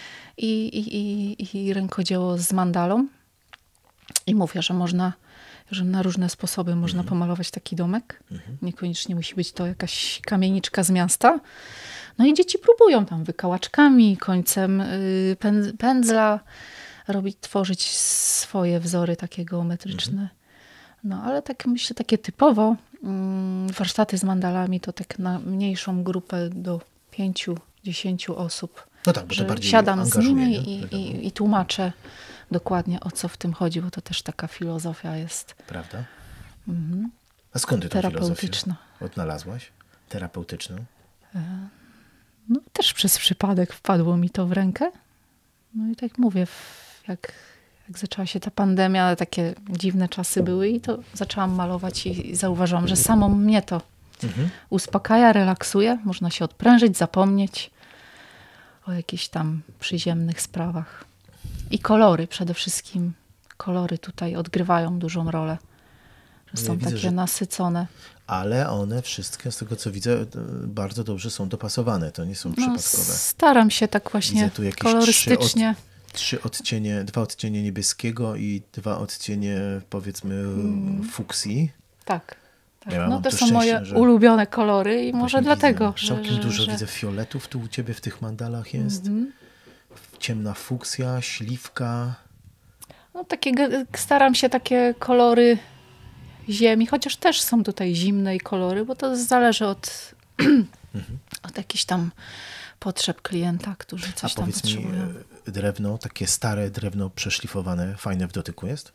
i rękodzieło z mandalą. I mówię, że na różne sposoby można pomalować taki domek. Niekoniecznie musi być to jakaś kamieniczka z miasta. No i dzieci próbują tam wykałaczkami, końcem pędzla tworzyć swoje wzory takie geometryczne. No ale tak myślę, takie typowo warsztaty z mandalami to tak na mniejszą grupę do 5-10 osób. No tak, bo to bardziej siadam z angażuje, nimi i tłumaczę dokładnie, o co w tym chodzi, bo to też taka filozofia jest. Prawda? A skąd ty tę filozofię odnalazłaś? Terapeutyczną? No też przez przypadek wpadło mi to w rękę. No i tak mówię, jak zaczęła się ta pandemia, takie dziwne czasy były i to zaczęłam malować i zauważyłam, że samo mnie to uspokaja, relaksuje. Można się odprężyć, zapomnieć o jakichś tam przyziemnych sprawach. I kolory przede wszystkim. Kolory tutaj odgrywają dużą rolę. Że są takie nasycone. Ale one wszystkie, z tego co widzę, bardzo dobrze są dopasowane. To nie są przypadkowe. Staram się tak właśnie kolorystycznie. Dwa odcienie niebieskiego i 2 odcienie, powiedzmy, fuksji. Tak. Ja no to są moje ulubione kolory i może dlatego, że... Całkiem dużo widzę fioletów tu u ciebie w tych mandalach jest. Ciemna fuksja, śliwka. No staram się takie kolory ziemi, chociaż też są tutaj zimne kolory, bo to zależy od jakichś tam potrzeb klienta, którzy coś tam potrzebują. A powiedz mi, drewno, takie stare drewno przeszlifowane, fajne w dotyku jest?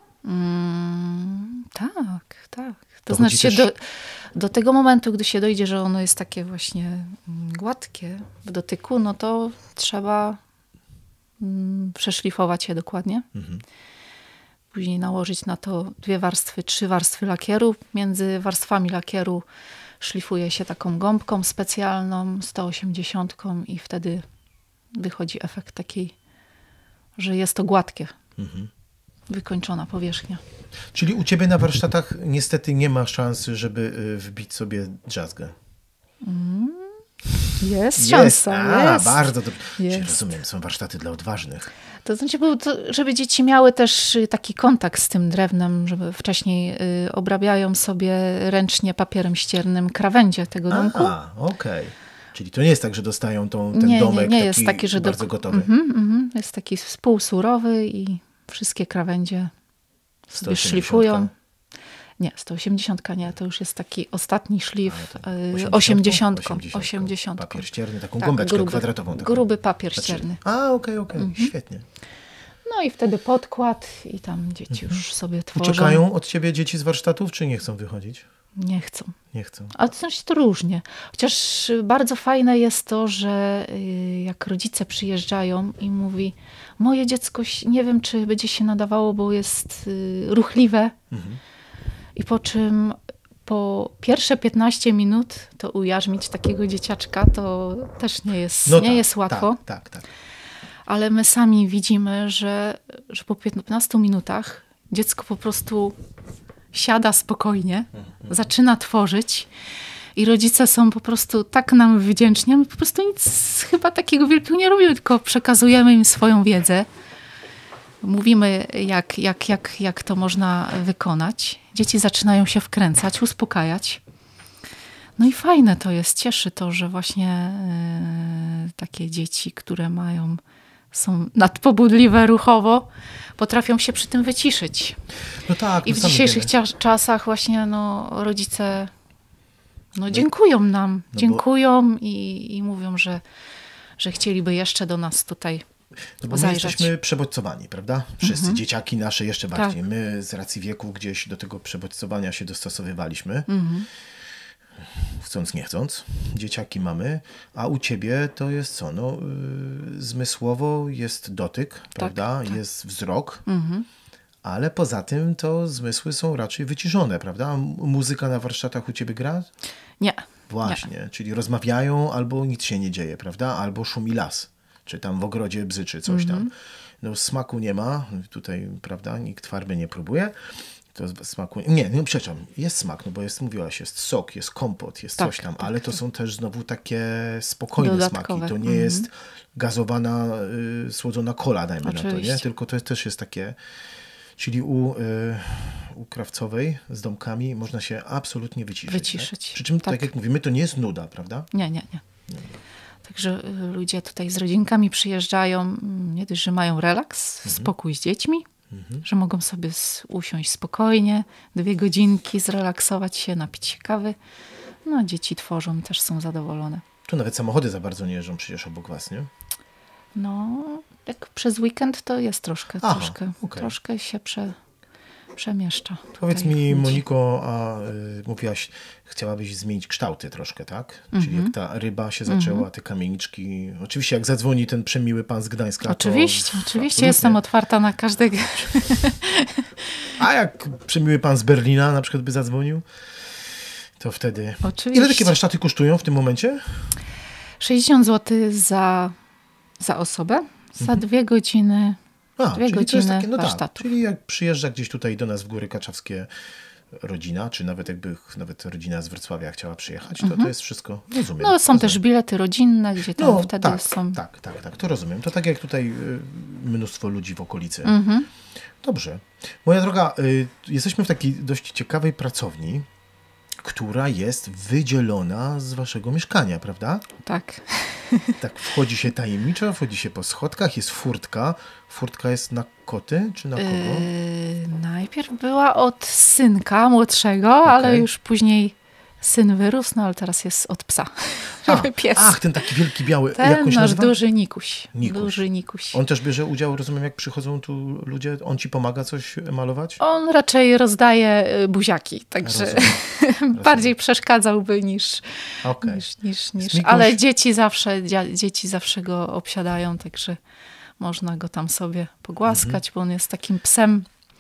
Tak. To znaczy się do tego momentu, gdy się dojdzie, że ono jest takie właśnie gładkie w dotyku, no to trzeba przeszlifować je dokładnie. Później nałożyć na to 2 warstwy, 3 warstwy lakieru. Między warstwami lakieru szlifuje się taką gąbką specjalną, 180 i wtedy wychodzi efekt taki, że jest to gładkie. Wykończona powierzchnia. Czyli u ciebie na warsztatach niestety nie ma szansy, żeby wbić sobie drzazgę. Jest szansa. Jest. Bardzo dobrze. Rozumiem, są warsztaty dla odważnych. To znaczy, żeby dzieci miały też taki kontakt z tym drewnem, żeby wcześniej obrabiają sobie ręcznie papierem ściernym krawędzie tego domku. Okej. Czyli to nie jest tak, że dostają ten domek nie jest taki, że bardzo gotowy. Jest taki półsurowy i wszystkie krawędzie sobie szlifują. Nie, 180 nie, to już jest taki ostatni szlif. 80. Papier ścierny, taką gąbeczkę kwadratową. Gruby papier ścierny. Okej. Świetnie. No i wtedy podkład i tam dzieci już sobie tworzą. Uciekają od ciebie dzieci z warsztatów, czy nie chcą wychodzić? Nie chcą. Nie chcą. Ale to znaczy to różnie. Chociaż bardzo fajne jest to, że jak rodzice przyjeżdżają i mówi, moje dziecko, nie wiem, czy będzie się nadawało, bo jest ruchliwe. I po czym po pierwsze 15 minut to ujarzmić takiego dzieciaczka to też nie jest łatwo. Tak. Ale my sami widzimy, że po 15 minutach dziecko po prostu siada spokojnie, zaczyna tworzyć i rodzice są po prostu tak nam wdzięczni. My po prostu nic chyba takiego wielkiego nie robimy, tylko przekazujemy im swoją wiedzę. Mówimy, jak to można wykonać. Dzieci zaczynają się wkręcać, uspokajać. No i fajne to jest. Cieszy to, że właśnie takie dzieci, które są nadpobudliwe ruchowo, potrafią się przy tym wyciszyć. No tak, i w dzisiejszych czasach właśnie rodzice dziękują nam. Dziękują i mówią, że chcieliby jeszcze do nas tutaj bo my jesteśmy przebodźcowani, prawda? Wszyscy, dzieciaki nasze jeszcze bardziej. Tak. My z racji wieku gdzieś do tego przebodźcowania się dostosowywaliśmy. Chcąc, nie chcąc. Dzieciaki mamy. A u ciebie to jest co? Zmysłowo jest dotyk, prawda? Tak. Jest wzrok. Ale poza tym to zmysły są raczej wyciszone, prawda? Muzyka na warsztatach u ciebie gra? Nie. Właśnie. Nie. Czyli rozmawiają albo nic się nie dzieje, prawda? Albo szumi las. Czy tam w ogrodzie bzyczy coś tam. Smaku nie ma. Tutaj, prawda, nikt farby nie próbuje. To smaku... Nie, przepraszam. Jest smak, bo mówiłaś, jest sok, jest kompot, jest coś tam, ale to są też znowu takie spokojne dodatkowe smaki. To nie jest gazowana, słodzona kola, dajmy na to, nie? Tylko to też jest takie... Czyli u krawcowej z domkami można się absolutnie wyciszyć. Przy czym, tak jak mówimy, to nie jest nuda, prawda? Nie. Także ludzie tutaj z rodzinkami przyjeżdżają, nie dość, że mają relaks, spokój z dziećmi, że mogą sobie usiąść spokojnie, 2 godzinki, zrelaksować się, napić się kawy. No, dzieci tworzą, też są zadowolone. Tu nawet samochody za bardzo nie jeżdżą przecież obok was, nie? No, jak przez weekend to jest troszkę, troszkę się przemieszcza. Powiedz mi, Moniko, a mówiłaś, chciałabyś zmienić kształty troszkę, tak? Czyli jak ta ryba się zaczęła, te kamieniczki. Oczywiście jak zadzwoni ten przemiły pan z Gdańska, oczywiście jestem otwarta na każdego. A jak przemiły pan z Berlina na przykład by zadzwonił, to wtedy... Oczywiście. Ile takie warsztaty kosztują w tym momencie? 60 zł za osobę, za 2 godziny. Dwie godziny warsztatu. Tak, czyli jak przyjeżdża gdzieś tutaj do nas w Góry Kaczawskie rodzina, czy nawet rodzina z Wrocławia chciała przyjechać, to jest wszystko, rozumiem. No są też bilety rodzinne, gdzie tam wtedy są... Tak, to rozumiem. To tak jak tutaj mnóstwo ludzi w okolicy. Dobrze. Moja droga, jesteśmy w takiej dość ciekawej pracowni, która jest wydzielona z waszego mieszkania, prawda? Tak. Tak, wchodzi się tajemniczo, wchodzi się po schodkach, jest furtka. Furtka jest na koty, czy na kogo? Najpierw była od synka młodszego, ale już później syn wyrósł, no ale teraz jest od psa. Pies. Ach, ten taki wielki biały. Ten nasz duży Nikuś. Duży Nikuś. On też bierze udział, rozumiem, jak przychodzą tu ludzie, on ci pomaga coś malować? On raczej rozdaje buziaki, także bardziej przeszkadzałby niż ale dzieci zawsze go obsiadają, także można go tam sobie pogłaskać, bo on jest takim psem,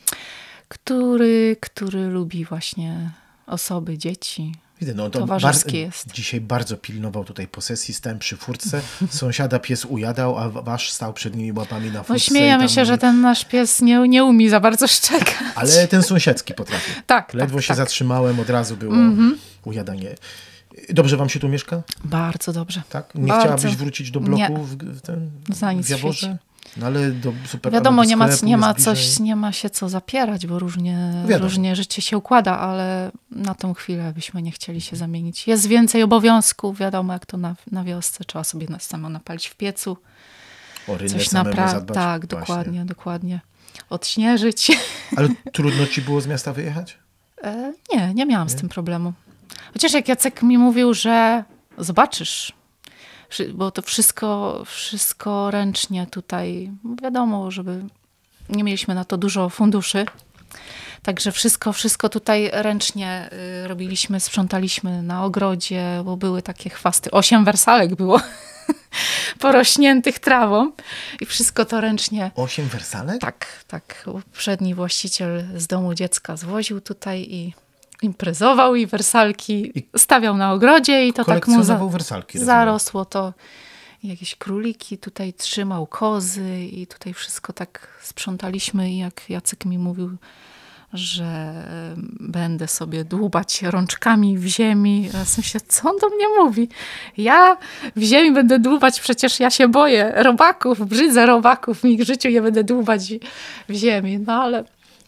który lubi właśnie osoby, dzieci. Widzę, no to jest. Dzisiaj bardzo pilnował tutaj posesji, stałem przy furtce, sąsiada pies ujadał, a wasz stał przed nimi łapami na furtce. No śmiejemy się, że ten nasz pies nie umie za bardzo szczekać. Ale ten sąsiedzki potrafi. Tak. Ledwo się zatrzymałem, od razu było ujadanie. Dobrze wam się tu mieszka? Bardzo dobrze. Tak? Nie chciałabyś wrócić do bloku w Jaworze? No ale wiadomo, nie ma się co zapierać, bo różnie życie się układa, ale na tą chwilę byśmy nie chcieli się zamienić. Jest więcej obowiązków, wiadomo, jak to na wiosce. Trzeba sobie samo napalić w piecu. O rynę samemu zadbać. Tak, dokładnie. Odśnieżyć. Ale trudno ci było z miasta wyjechać? Nie miałam z tym problemu. Chociaż jak Jacek mi mówił, że zobaczysz, bo to wszystko ręcznie tutaj, wiadomo, żeby nie mieliśmy na to dużo funduszy, także wszystko tutaj ręcznie robiliśmy, sprzątaliśmy na ogrodzie, bo były takie chwasty, 8 wersalek było porośniętych trawą i wszystko to ręcznie. 8 wersalek? Tak. Poprzedni właściciel z domu dziecka zwoził tutaj i imprezował i wersalki stawiał na ogrodzie i to tak mu zarosło to. Jakieś króliki tutaj trzymał, kozy i tutaj wszystko tak sprzątaliśmy i jak Jacek mi mówił, że będę sobie dłubać rączkami w ziemi. Ja myślę, co on do mnie mówi? Ja w ziemi będę dłubać, przecież ja się boję robaków, brzydzę robaków, w życiu nie będę dłubać w ziemi. No ale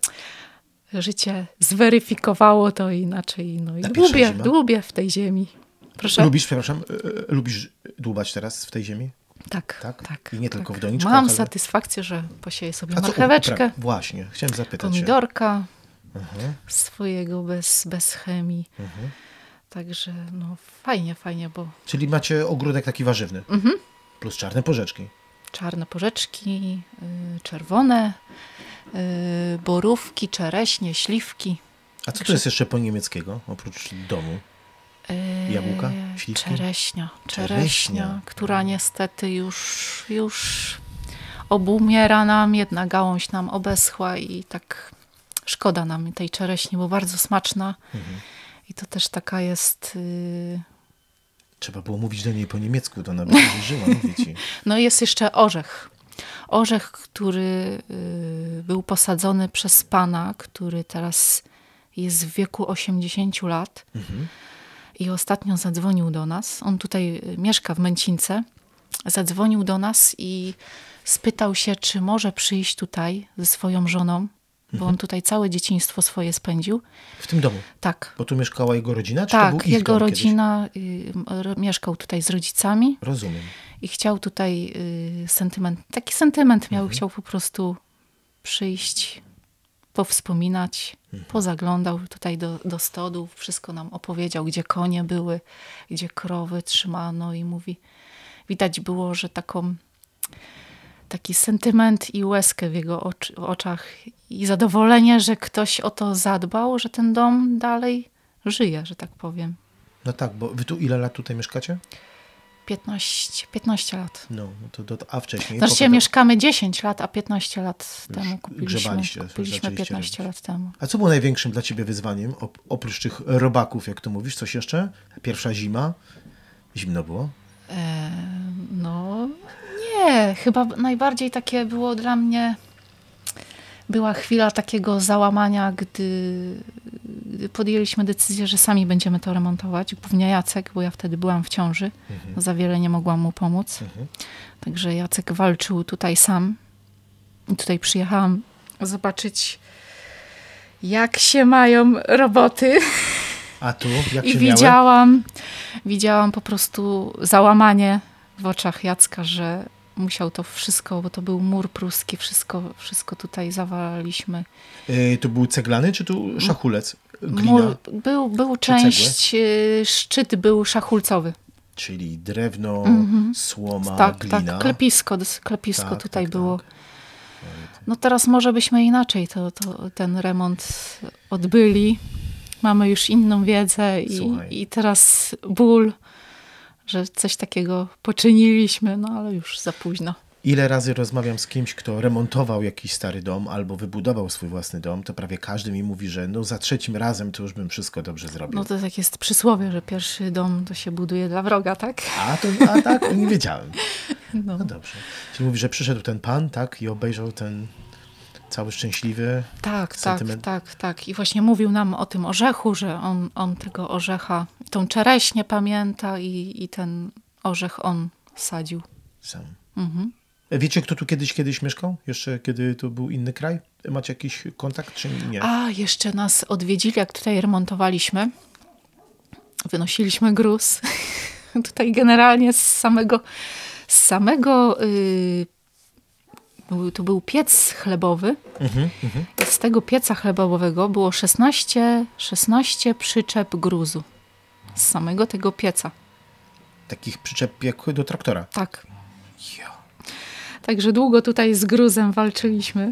życie zweryfikowało to inaczej. No i dłubię w tej ziemi. Proszę? Lubisz dłubać teraz w tej ziemi? Tak. I nie tylko w doniczkach. Mam satysfakcję, że posieję sobie marcheweczkę. Właśnie, chciałem zapytać pomidorka swojego bez chemii. Także fajnie, bo... Czyli macie ogródek taki warzywny. Plus czarne porzeczki. Czarne porzeczki, czerwone, borówki, czereśnie, śliwki. A co to jest jeszcze po niemieckiego, oprócz domu? Jabłka? Śliwki? Czereśnia, która niestety już obumiera nam, jedna gałąź nam obeschła i tak szkoda nam tej czereśni, bo bardzo smaczna. I to też taka jest... Trzeba było mówić do niej po niemiecku, to ona by nie żyła, mówię ci. No jest jeszcze orzech. Orzech, który był posadzony przez pana, który teraz jest w wieku 80 lat. I ostatnio zadzwonił do nas. On tutaj mieszka w Męcince. Zadzwonił do nas i spytał się, czy może przyjść tutaj ze swoją żoną, bo on tutaj całe dzieciństwo swoje spędził. W tym domu? Tak. Bo tu mieszkała jego rodzina? Czy tak, to był ich jego dom rodzina mieszkał tutaj z rodzicami. Rozumiem. I chciał taki sentyment miał, chciał po prostu przyjść powspominać, pozaglądał tutaj do stodu, wszystko nam opowiedział, gdzie konie były, gdzie krowy trzymano i mówi, widać było, że taki sentyment i łezkę w jego oczach i zadowolenie, że ktoś o to zadbał, że ten dom dalej żyje, że tak powiem. No tak, bo wy tu ile lat tutaj mieszkacie? 15 lat. No, a wcześniej? Znaczy mieszkamy 10 lat, a 15 lat temu kupiliśmy 15 lat temu. A co było największym dla ciebie wyzwaniem, oprócz tych robaków, jak to mówisz, coś jeszcze? Pierwsza zima? Zimno było? No nie, chyba najbardziej takie było dla mnie, była chwila takiego załamania, gdy podjęliśmy decyzję, że sami będziemy to remontować. Głównie Jacek, bo ja wtedy byłam w ciąży. Za wiele nie mogłam mu pomóc. Także Jacek walczył tutaj sam. I tutaj przyjechałam zobaczyć, jak się mają roboty. A tu jak się I widziałam po prostu załamanie w oczach Jacka, że musiał to wszystko, bo to był mur pruski, wszystko tutaj zawaliliśmy. To był ceglany, czy tu szachulec? Glina? Mur, był część, szczyt był szachulcowy. Czyli drewno, słoma, glina. Tak, klepisko tutaj było. No teraz może byśmy inaczej ten remont odbyli. Mamy już inną wiedzę i teraz ból, że coś takiego poczyniliśmy, no ale już za późno. Ile razy rozmawiam z kimś, kto remontował jakiś stary dom albo wybudował swój własny dom, to prawie każdy mi mówi, że no za trzecim razem to już bym wszystko dobrze zrobił. No to tak jest przysłowie, że pierwszy dom to się buduje dla wroga, tak? A tak, nie wiedziałem. No dobrze. Czyli mówi, że przyszedł ten pan, tak, i obejrzał ten cały szczęśliwy sentyment. Tak. I właśnie mówił nam o tym orzechu, że on tego orzecha, tą czereśnię pamięta i ten orzech on sadził. Sam. Wiecie, kto tu kiedyś mieszkał? Jeszcze kiedy to był inny kraj? Macie jakiś kontakt, czy nie? A, jeszcze nas odwiedzili, jak tutaj remontowaliśmy. Wynosiliśmy gruz. Tutaj generalnie tu był piec chlebowy. I z tego pieca chlebowego było 16 przyczep gruzu. Z samego tego pieca. Takich przyczep jak do traktora? Tak. Także długo tutaj z gruzem walczyliśmy.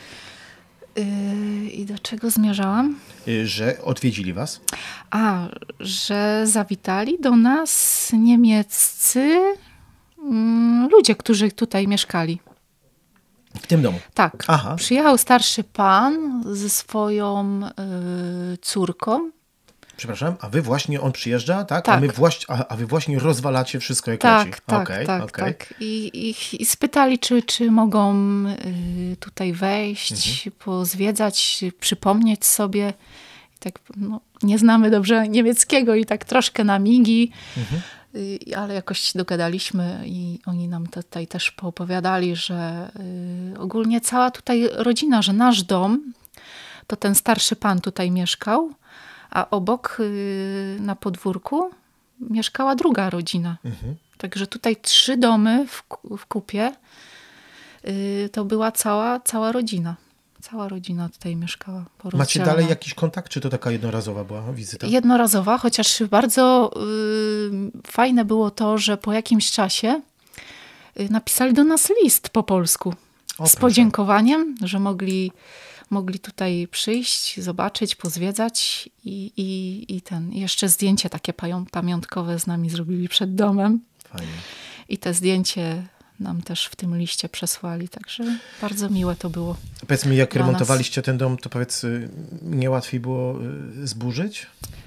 I do czego zmierzałam? Że odwiedzili was? Że zawitali do nas niemieccy ludzie, którzy tutaj mieszkali. W tym domu? Tak. Aha. Przyjechał starszy pan ze swoją córką. Przepraszam, on przyjeżdża, tak? Tak. A wy właśnie rozwalacie wszystko jak tak, leci. Tak. I spytali, czy mogą tutaj wejść, pozwiedzać, przypomnieć sobie. I tak, nie znamy dobrze niemieckiego i tak troszkę na migi, ale jakoś dogadaliśmy i oni nam tutaj też poopowiadali, że ogólnie cała tutaj rodzina, że nasz dom, to ten starszy pan tutaj mieszkał, a obok na podwórku mieszkała druga rodzina. Także tutaj 3 domy w kupie to była cała rodzina. Cała rodzina tutaj mieszkała. Macie dalej jakiś kontakt, czy to taka jednorazowa była wizyta? Jednorazowa, chociaż bardzo fajne było to, że po jakimś czasie napisali do nas list po polsku z podziękowaniem, że mogli tutaj przyjść, zobaczyć, pozwiedzać i jeszcze zdjęcie takie pamiątkowe z nami zrobili przed domem. Fajnie. I te zdjęcie nam też w tym liście przesłali, także bardzo miłe to było. Powiedz mi, jak remontowaliście ten dom, to nie łatwiej było zburzyć?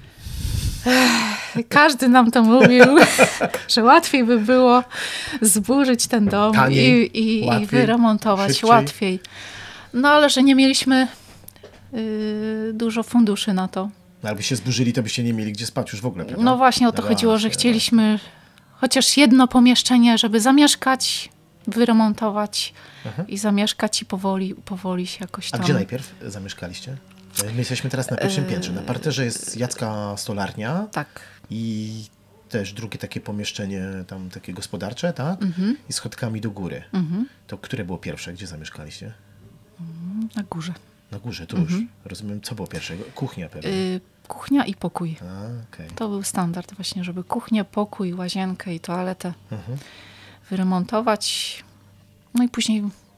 Każdy nam to mówił, że łatwiej by było zburzyć ten dom taniej, i wyremontować szybciej. łatwiej. No ale że nie mieliśmy dużo funduszy na to. No, jakby się zburzyli, to byście nie mieli gdzie spać już w ogóle, prawda? No właśnie o to chodziło, że chcieliśmy chociaż jedno pomieszczenie, żeby zamieszkać, wyremontować i zamieszkać i powoli się jakoś tam... A gdzie najpierw zamieszkaliście? My jesteśmy teraz na pierwszym piętrze. Na parterze jest Jacka stolarnia. Tak. I też drugie takie pomieszczenie tam takie gospodarcze, tak? I schodkami do góry. To które było pierwsze? Gdzie zamieszkaliście? Na górze. Na górze, to już. Rozumiem, co było pierwszego? Kuchnia pewnie. Kuchnia i pokój. Okay. To był standard właśnie, żeby kuchnię, pokój, łazienkę i toaletę wyremontować. No i później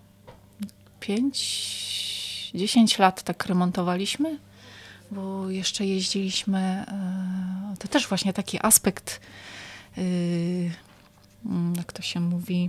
5-10 lat tak remontowaliśmy, bo jeszcze jeździliśmy, to też właśnie taki aspekt, jak to się mówi,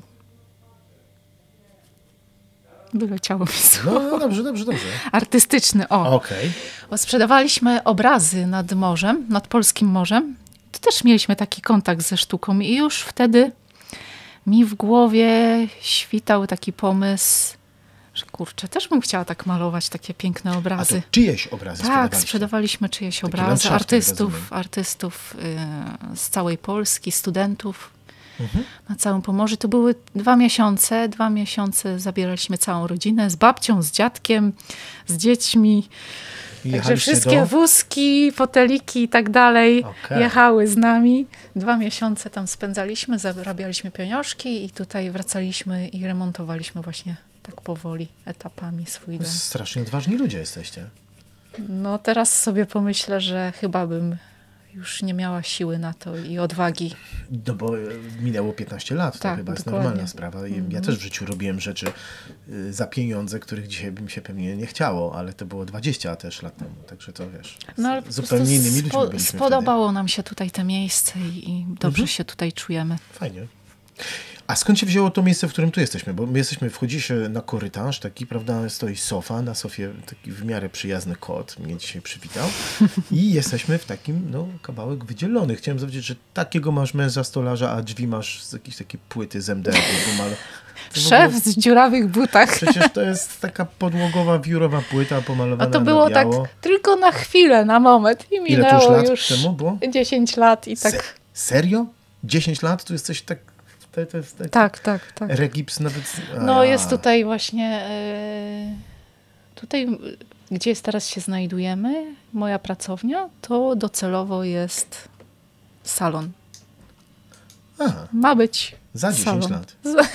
wyleciało mi słowo. No dobrze. Artystyczny, o. Okay. Bo sprzedawaliśmy obrazy nad morzem, nad polskim morzem. To też mieliśmy taki kontakt ze sztuką i już wtedy mi w głowie świtał taki pomysł, że kurczę, też bym chciała tak malować takie piękne obrazy. A to czyjeś obrazy sprzedawaliśmy czyjeś obrazy, artystów z całej Polski, studentów na całym Pomorzu. To były 2 miesiące. 2 miesiące zabieraliśmy całą rodzinę z babcią, z dziadkiem, z dziećmi. Także wszystkie wózki, foteliki i tak dalej jechały z nami. 2 miesiące tam spędzaliśmy, zarabialiśmy pieniążki i tutaj wracaliśmy i remontowaliśmy właśnie tak powoli, etapami swój dom. Strasznie odważni ludzie jesteście. No teraz sobie pomyślę, że chyba bym już nie miała siły na to i odwagi. No bo minęło 15 lat, to chyba jest normalna sprawa. Ja też w życiu robiłem rzeczy za pieniądze, których dzisiaj bym się pewnie nie chciało, ale to było 20 też lat temu, także to wiesz, zupełnie innymi ludźmi byliśmy Spodobało wtedy. nam się tutaj te miejsce i dobrze się tutaj czujemy. Fajnie. A skąd się wzięło to miejsce, w którym tu jesteśmy? Bo my wchodzi się na korytarz, taki, prawda, stoi sofa, na sofie taki w miarę przyjazny kot mnie dzisiaj przywitał i jesteśmy w takim, kawałek wydzielony. Chciałem zobaczyć, że takiego masz męża stolarza, a drzwi masz z jakiejś takiej płyty z MDF. Szef z dziurawych butach. Przecież to jest taka podłogowa, wiórowa płyta pomalowana. A to było tak tylko na chwilę, na moment i minęło. Ile to już lat temu było? 10 lat i tak. Serio? 10 lat? Tu jesteś tak... To jest tak. Regips nawet... Jest tutaj właśnie... Tutaj, gdzie teraz się znajdujemy, moja pracownia, to docelowo jest salon. Aha. Ma być za 10 salon. Lat.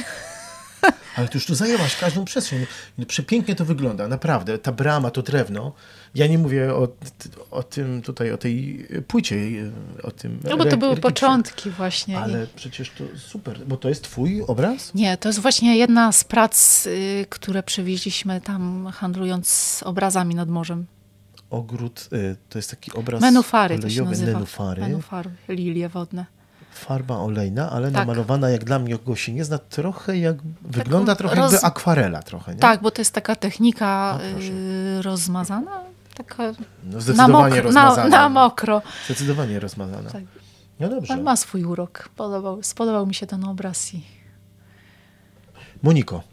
Ale ty już tu zajęłaś każdą przestrzeń. Przepięknie to wygląda, naprawdę. Ta brama, to drewno. Ja nie mówię o tym tutaj, o tej płycie, o tym... No bo to były początki właśnie. Ale przecież to super, bo to jest twój obraz? Nie, to jest właśnie jedna z prac, które przywieźliśmy tam, handlując obrazami nad morzem. Ogród, to jest taki obraz Menufary olejowy, to się nazywa. Menufary, lilie wodne. Farba olejna, ale namalowana, jak dla mnie, kogo się nie zna, trochę jak... Wygląda trochę jakby akwarela trochę, nie? Tak, bo to jest taka technika rozmazana. Taka zdecydowanie rozmazana. Na mokro. Zdecydowanie rozmazana. Tak. No dobrze. Ale ma swój urok. Spodobał mi się ten obraz. Moniko,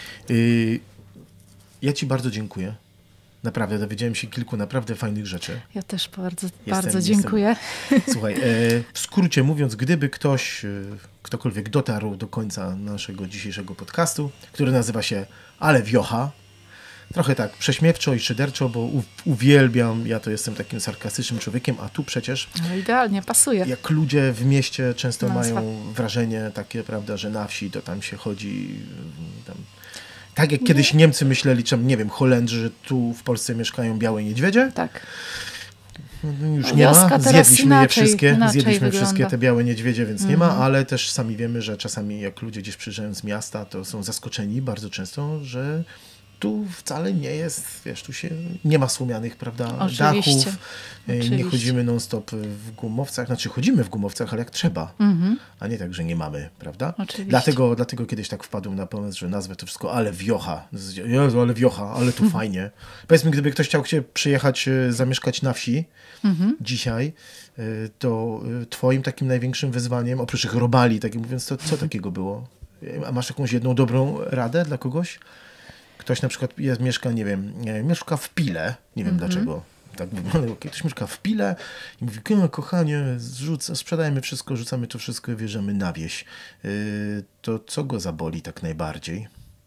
ja ci bardzo dziękuję. Naprawdę, dowiedziałem się kilku naprawdę fajnych rzeczy. Ja też bardzo dziękuję. Słuchaj, w skrócie mówiąc, gdyby ktokolwiek dotarł do końca naszego dzisiejszego podcastu, który nazywa się Ale Wiocha, trochę tak prześmiewczo i szyderczo, bo uwielbiam, ja to jestem takim sarkastycznym człowiekiem, a tu przecież... No idealnie, pasuje. Jak ludzie w mieście często mają wrażenie takie, prawda, że na wsi to tam się chodzi... Tak jak kiedyś Niemcy myśleli, nie wiem, Holendrzy, że tu w Polsce mieszkają białe niedźwiedzie. Tak. Już nie ma. Zjedliśmy wszystkie te białe niedźwiedzie, więc nie ma, ale też sami wiemy, że czasami jak ludzie gdzieś przyjeżdżają z miasta, to są zaskoczeni bardzo często, że tu wcale nie jest, wiesz, tu się nie ma słomianych, prawda, dachów. Nie chodzimy non-stop w gumowcach, chodzimy w gumowcach, ale jak trzeba, a nie tak, że nie mamy, prawda? Dlatego kiedyś tak wpadłem na pomysł, że nazwę to wszystko Ale Wiocha. Jezu, Ale Wiocha, ale tu fajnie. Powiedz mi, gdyby ktoś chciał przyjechać, zamieszkać na wsi dzisiaj, to twoim takim największym wyzwaniem, oprócz tych robali, tak mówiąc, to co takiego było? A masz jakąś jedną dobrą radę dla kogoś? Ktoś na przykład mieszka, nie wiem, mieszka w Pile, nie wiem dlaczego tak wygląda, ktoś mieszka w Pile i mówi, kochanie, sprzedajmy wszystko, rzucamy to wszystko i wjeżdżamy na wieś. To co go zaboli tak najbardziej?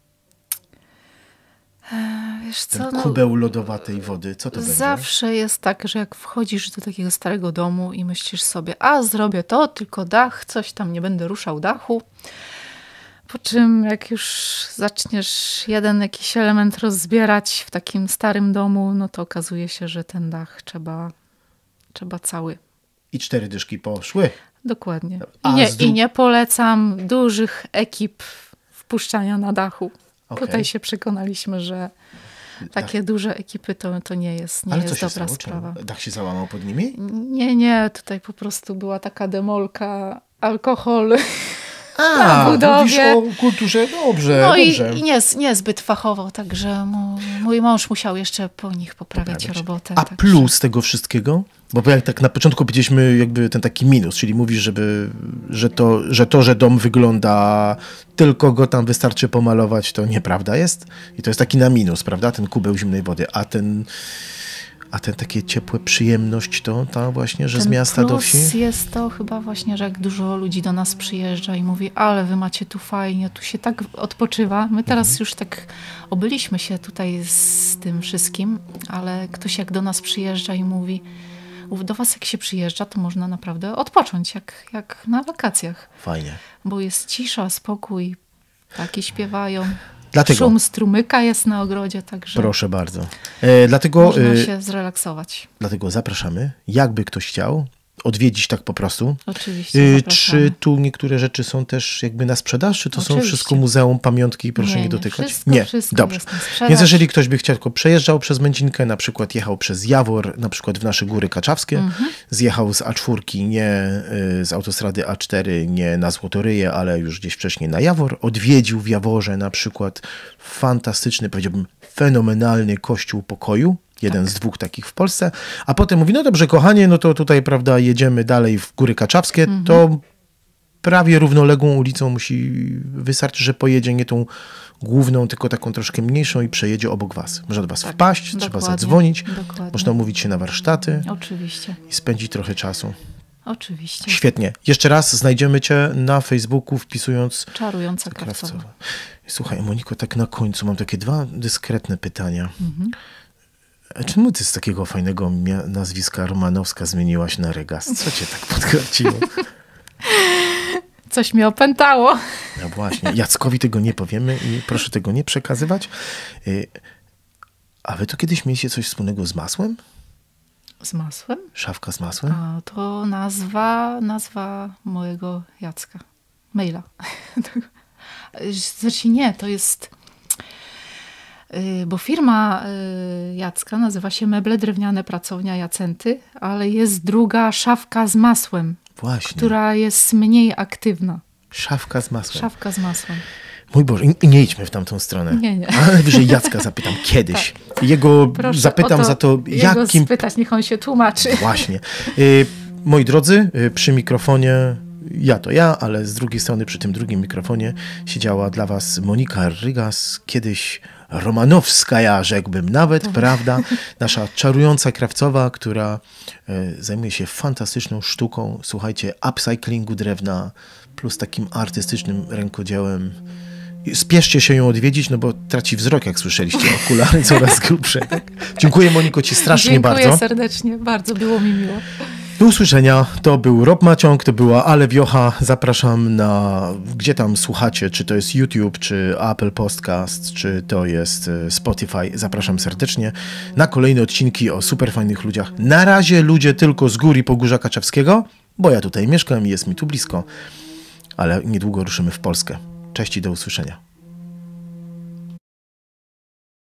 Wiesz co, ten kubeł lodowatej wody, co to będzie? Zawsze jest tak, że jak wchodzisz do takiego starego domu i myślisz sobie, zrobię to, tylko dach, coś tam, nie będę ruszał dachu. po czym jak już zaczniesz jeden jakiś element rozbierać w takim starym domu, no to okazuje się, że ten dach trzeba cały. I 4 dyszki poszły. Dokładnie. I nie polecam dużych ekip wpuszczania na dachu. Okay. Tutaj się przekonaliśmy, że takie duże ekipy to nie jest dobra sprawa. Dach się załamał pod nimi? Nie. Tutaj po prostu była taka demolka, alkohol na budowie. Mówisz o kulturze? Dobrze. No i niezbyt fachowo, także mój mąż musiał jeszcze po nich poprawiać robotę. A plus tego wszystkiego? Bo jak tak na początku powiedzieliśmy jakby ten taki minus, czyli mówisz, że dom wygląda, tylko go tam wystarczy pomalować, to nieprawda jest. I to jest taki na minus, prawda? Ten kubeł zimnej wody. A ten takie ciepłe przyjemność to ta właśnie, że z miasta do wsi? Jest to chyba właśnie, że jak dużo ludzi do nas przyjeżdża i mówi, ale wy macie tu fajnie, tu się tak odpoczywa. My teraz już tak obyliśmy się tutaj z tym wszystkim, ale ktoś jak do nas przyjeżdża i mówi, do was jak się przyjeżdża, to można naprawdę odpocząć, jak na wakacjach. Fajnie. Bo jest cisza, spokój, ptaki śpiewają. Dlatego, szum strumyka jest na ogrodzie, także proszę bardzo. Dlatego można się zrelaksować. Dlatego zapraszamy, jakby ktoś chciał odwiedzić tak po prostu. Oczywiście Czy tu niektóre rzeczy są też jakby na sprzedaż? Czy to są wszystko muzeum, pamiątki i proszę nie dotykać? Wszystko Dobrze. jest na sprzedaż. Więc jeżeli ktoś by chciał, tylko przejeżdżał przez Mędzinkę, na przykład jechał przez Jawor, na przykład w nasze Góry Kaczawskie, zjechał z A4, nie z autostrady A4, nie na Złotoryję, ale już gdzieś wcześniej na Jawor, odwiedził w Jaworze na przykład fantastyczny, powiedziałbym, fenomenalny kościół pokoju, jeden z 2 takich w Polsce, a potem mówi, no dobrze kochanie, no to tutaj, prawda, jedziemy dalej w Góry Kaczawskie, to prawie równoległą ulicą wystarczy, że pojedzie nie tą główną, tylko taką troszkę mniejszą i przejedzie obok was. Można do was wpaść, trzeba zadzwonić, można umówić się na warsztaty. Oczywiście. I spędzić trochę czasu. Oczywiście. Świetnie. Jeszcze raz znajdziemy cię na Facebooku wpisując Czarująca Krawcowa. Słuchaj, Moniko, tak na końcu mam takie 2 dyskretne pytania. A czemu ty z takiego fajnego nazwiska Romanowska zmieniłaś na Regas? Co cię tak podkręciło? Coś mnie opętało. No właśnie, Jackowi tego nie powiemy i proszę tego nie przekazywać. A wy to kiedyś mieliście coś wspólnego z masłem? Z masłem? Szafka z masłem? A, to nazwa mojego Jacka. Maila. Zresztą nie, to jest... Bo firma Jacka nazywa się Meble Drewniane Pracownia Jacenty, ale jest druga Szafka z masłem. Właśnie. Która jest mniej aktywna. Szafka z masłem. Szafka z masłem. Mój Boże, nie idźmy w tamtą stronę. Nie. Ale wyżej Jacka zapytam kiedyś. Tak. Jego proszę zapytam za to, jakim... spytać, niech on się tłumaczy. Właśnie. Moi drodzy, przy mikrofonie, ja, ale z drugiej strony przy tym drugim mikrofonie siedziała dla was Monika Rygas, kiedyś Romanowska, rzekłbym nawet, prawda? Nasza czarująca krawcowa, która zajmuje się fantastyczną sztuką, słuchajcie, upcyclingu drewna, plus takim artystycznym rękodziełem. Spieszcie się ją odwiedzić, no bo traci wzrok, jak słyszeliście, okulary coraz grubsze. Tak? Dziękuję, Moniko, ci strasznie bardzo. Dziękuję serdecznie, bardzo było mi miło. Do usłyszenia. To był Rob Maciąg, to była Ale Wiocha. Zapraszam gdzie tam słuchacie, czy to jest YouTube, czy Apple Podcast, czy to jest Spotify. Zapraszam serdecznie na kolejne odcinki o super fajnych ludziach. Na razie ludzie tylko z gór i Pogórza Kaczawskiego, bo ja tutaj mieszkam i jest mi tu blisko. Ale niedługo ruszymy w Polskę. Cześć i do usłyszenia.